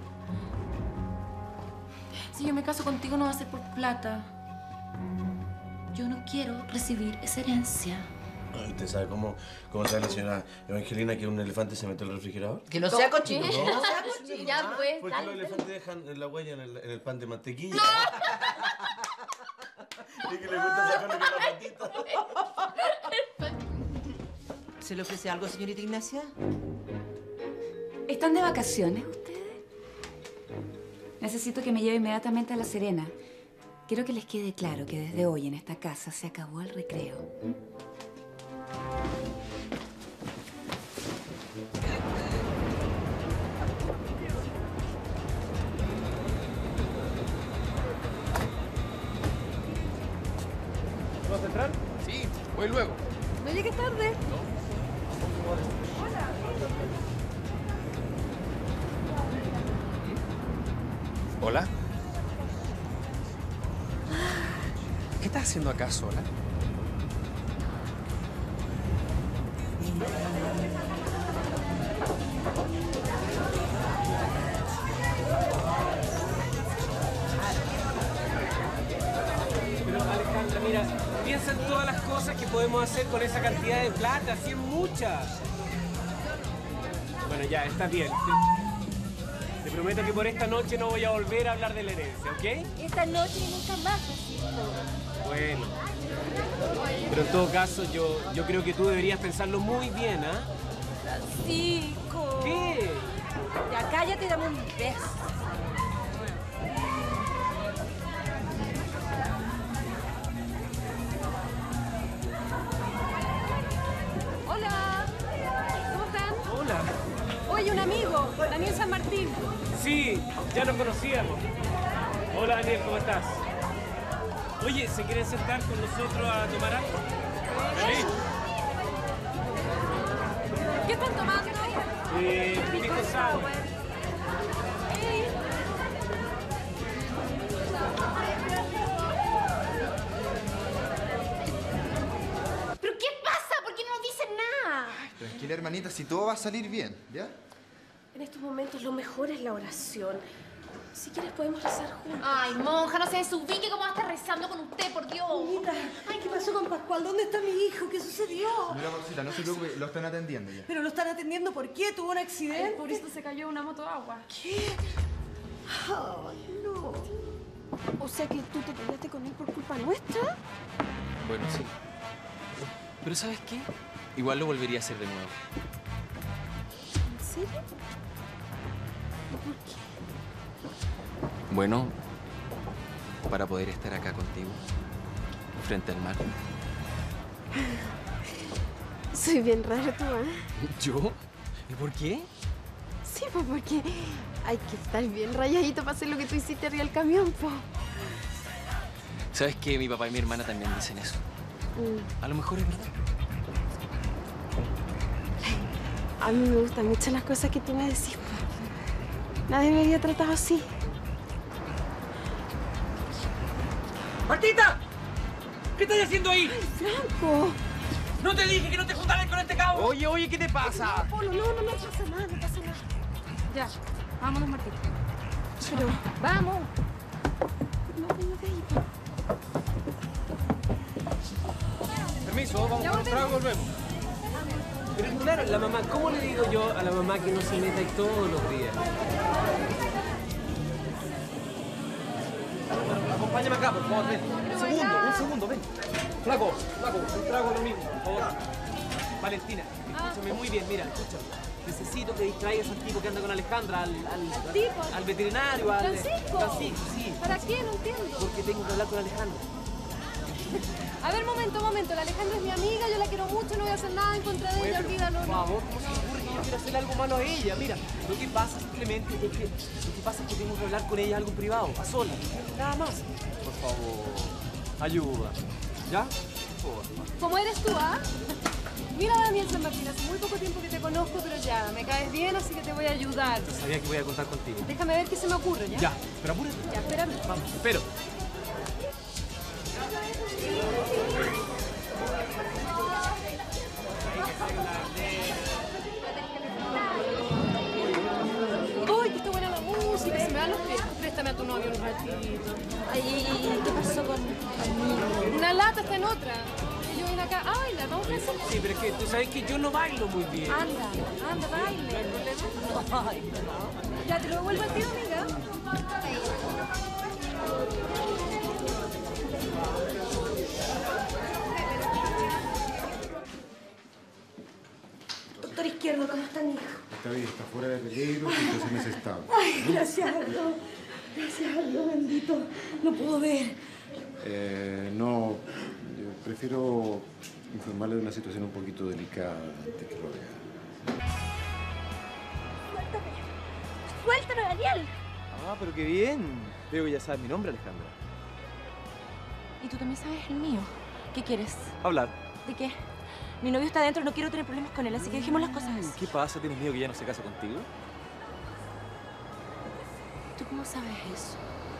Si yo me caso contigo no va a ser por plata. Yo no quiero recibir esa herencia. ¿Usted sabe cómo sabe la señora Evangelina que un elefante se mete en el refrigerador? Que no sea cochino. ¿No? No sea cochino. Ya, pues, ¿Por qué dale. los elefantes dejan la huella en el pan de mantequilla? Y que le gusta sacarle con la patita. ¿Se le ofrece algo, señorita Ignacia? ¿Están de vacaciones ustedes? Necesito que me lleve inmediatamente a La Serena. Quiero que les quede claro que desde hoy en esta casa se acabó el recreo. ¿Vas a entrar? Sí, voy luego. No llegues tarde. ¿Hola? ¿Qué estás haciendo acá sola? Pero Alejandra, mira, piensa en todas las cosas que podemos hacer con esa cantidad de plata, así es muchas. Bueno, ya, está bien. Te prometo que por esta noche no voy a volver a hablar de la herencia, ¿ok? Esta noche y nunca más, Francisco. Bueno. Pero en todo caso, yo creo que tú deberías pensarlo muy bien, ¿ah? Francisco. ¿Qué? Ya cállate y dame un beso. Hola. ¿Cómo están? Hola. Oye, un amigo, Daniel San Martín. Sí, ya nos conocíamos. Hola, Daniel, ¿cómo estás? Oye, ¿se quieren sentar con nosotros a tomar algo? Sí. ¿Qué están tomando? Pisco sour. ¿Pero qué pasa? ¿Por qué no nos dicen nada? Tranquila, hermanita, si todo va a salir bien, ¿ya? En estos momentos lo mejor es la oración. Si quieres podemos rezar juntos. Ay, monja, no se desubique cómo va a estar rezando con usted, por Dios. Niñita, ay, ¿qué pasó con Pascual? ¿Dónde está mi hijo? ¿Qué sucedió? Mira, Rosita, no se preocupe, lo están atendiendo ya. ¿Pero lo están atendiendo por qué? ¿Tuvo un accidente? Por eso se cayó una moto de agua. ¿Qué? Ay, no. O sea que tú te peleaste con él por culpa nuestra. Bueno, sí. Pero ¿sabes qué? Igual lo volvería a hacer de nuevo. ¿En serio? ¿Por qué? Bueno, para poder estar acá contigo, frente al mar. Soy bien raro tú, ¿eh? ¿Yo? ¿Y por qué? Sí, pues porque hay que estar bien rayadito para hacer lo que tú hiciste arriba del camión, po. ¿Sabes qué? Mi papá y mi hermana también dicen eso. A lo mejor es verdad. A mí me gustan mucho las cosas que tú me decís, po. Nadie me había tratado así. ¡Martita! ¿Qué estás haciendo ahí? ¡Ay, Franco! ¡No te dije que no te juntaras con este cabo! Oye, ¿qué te pasa? No, Polo, no pasa nada, no pasa nada. Ya, vámonos, Martita. Pero, Vamos. no de ahí, po. Permiso, vamos por un trago y volvemos. Pero claro, la mamá, ¿cómo le digo yo a la mamá que no se meta ahí todos los días? Acompáñame acá, por favor, ven. Un segundo, ven. Flaco, un trago lo mismo, por favor. Valentina, escúchame muy bien, mira, escúchame. Necesito que distraigas al tipo que anda con Alejandra, al veterinario, al... ¿Francisco? Sí. ¿Para qué? No entiendo. Porque tengo que hablar con Alejandra. A ver, momento. La Alejandra es mi amiga, yo la quiero mucho, no voy a hacer nada en contra de ella, olvídalo. Por favor, ¿cómo se me ocurre que yo quiero hacerle algo malo a ella? Mira, lo que pasa simplemente es que tengo que hablar con ella algo privado, a solas. Nada más. Por favor, ayuda. ¿Ya? Por favor. ¿Cómo eres tú, ah? Mira, Daniel San Martín, hace muy poco tiempo que te conozco, pero ya, me caes bien, así que te voy a ayudar. Yo sabía que voy a contar contigo. Déjame ver qué se me ocurre, ¿ya? Ya, pero apúrate. Ya, espérame. Vamos, espero. ¡Uy, que está buena la música! Se me van los pies. Préstame a tu novio un ratito. Ay, ¿qué pasó con conmigo? Una lata está en otra. Y yo vine acá. ¡Ah, baila! ¿Vamos a hacer? Sí, pero es que tú sabes que yo no bailo muy bien. Anda, baile. ¿No hay problema? Ay, no. Ya, te lo devuelvo al tiro, amiga. Doctor Izquierdo, ¿cómo está mi hijo? Está bien, está fuera de peligro, situaciones estables. Ay, gracias a Dios. Gracias a Dios, bendito. No puedo ver. No, yo prefiero informarle de una situación un poquito delicada antes que lo vea. Suéltame, Daniel. Ah, pero qué bien. Veo que ya sabes mi nombre, Alejandra. Y tú también sabes el mío. ¿Qué quieres? Hablar. ¿De qué? Mi novio está adentro, no quiero tener problemas con él, así que dejemos las cosas así. ¿Qué pasa? ¿Tienes miedo que ya no se casa contigo? ¿Tú ¿Cómo sabes eso?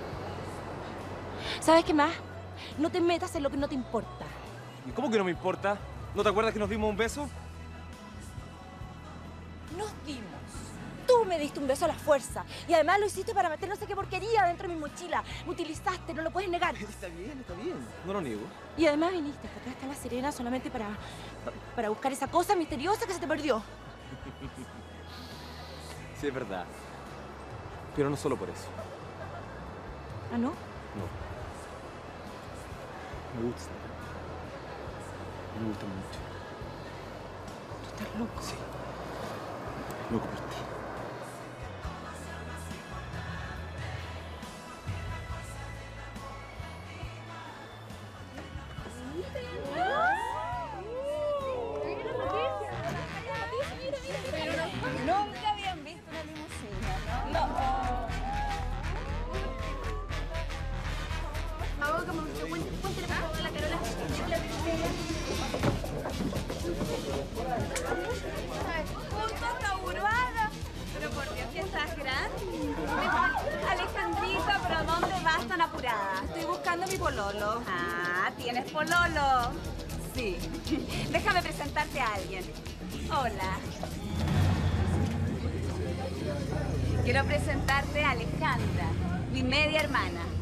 ¿Sabes qué más? No te metas en lo que no te importa. ¿Y cómo que no me importa? ¿No te acuerdas que nos dimos un beso? Nos dimos. Tú me diste un beso a la fuerza. Y además lo hiciste para meter no sé qué porquería dentro de mi mochila. Me utilizaste, no lo puedes negar. Está bien, está bien. No lo niego. Y además viniste hasta acá, hasta La Serena, solamente para buscar esa cosa misteriosa que se te perdió. Sí, es verdad. Pero no solo por eso. ¿Ah, no? No. Me gusta. Me gusta mucho. ¿Tú estás loco? Sí. Loco por ti. Nunca habían visto una limusina, ¿no? Vamos, como cuéntale por favor a la Carola. Junto a Taburada. Pero por Dios, que estás grande. Alejandrita, ¿pero dónde vas tan apurada? Estoy buscando a mi pololo. Ah, ¿tienes pololo? Sí. Déjame presentarte a alguien. Hola. Quiero presentarte a Alejandra, mi media hermana.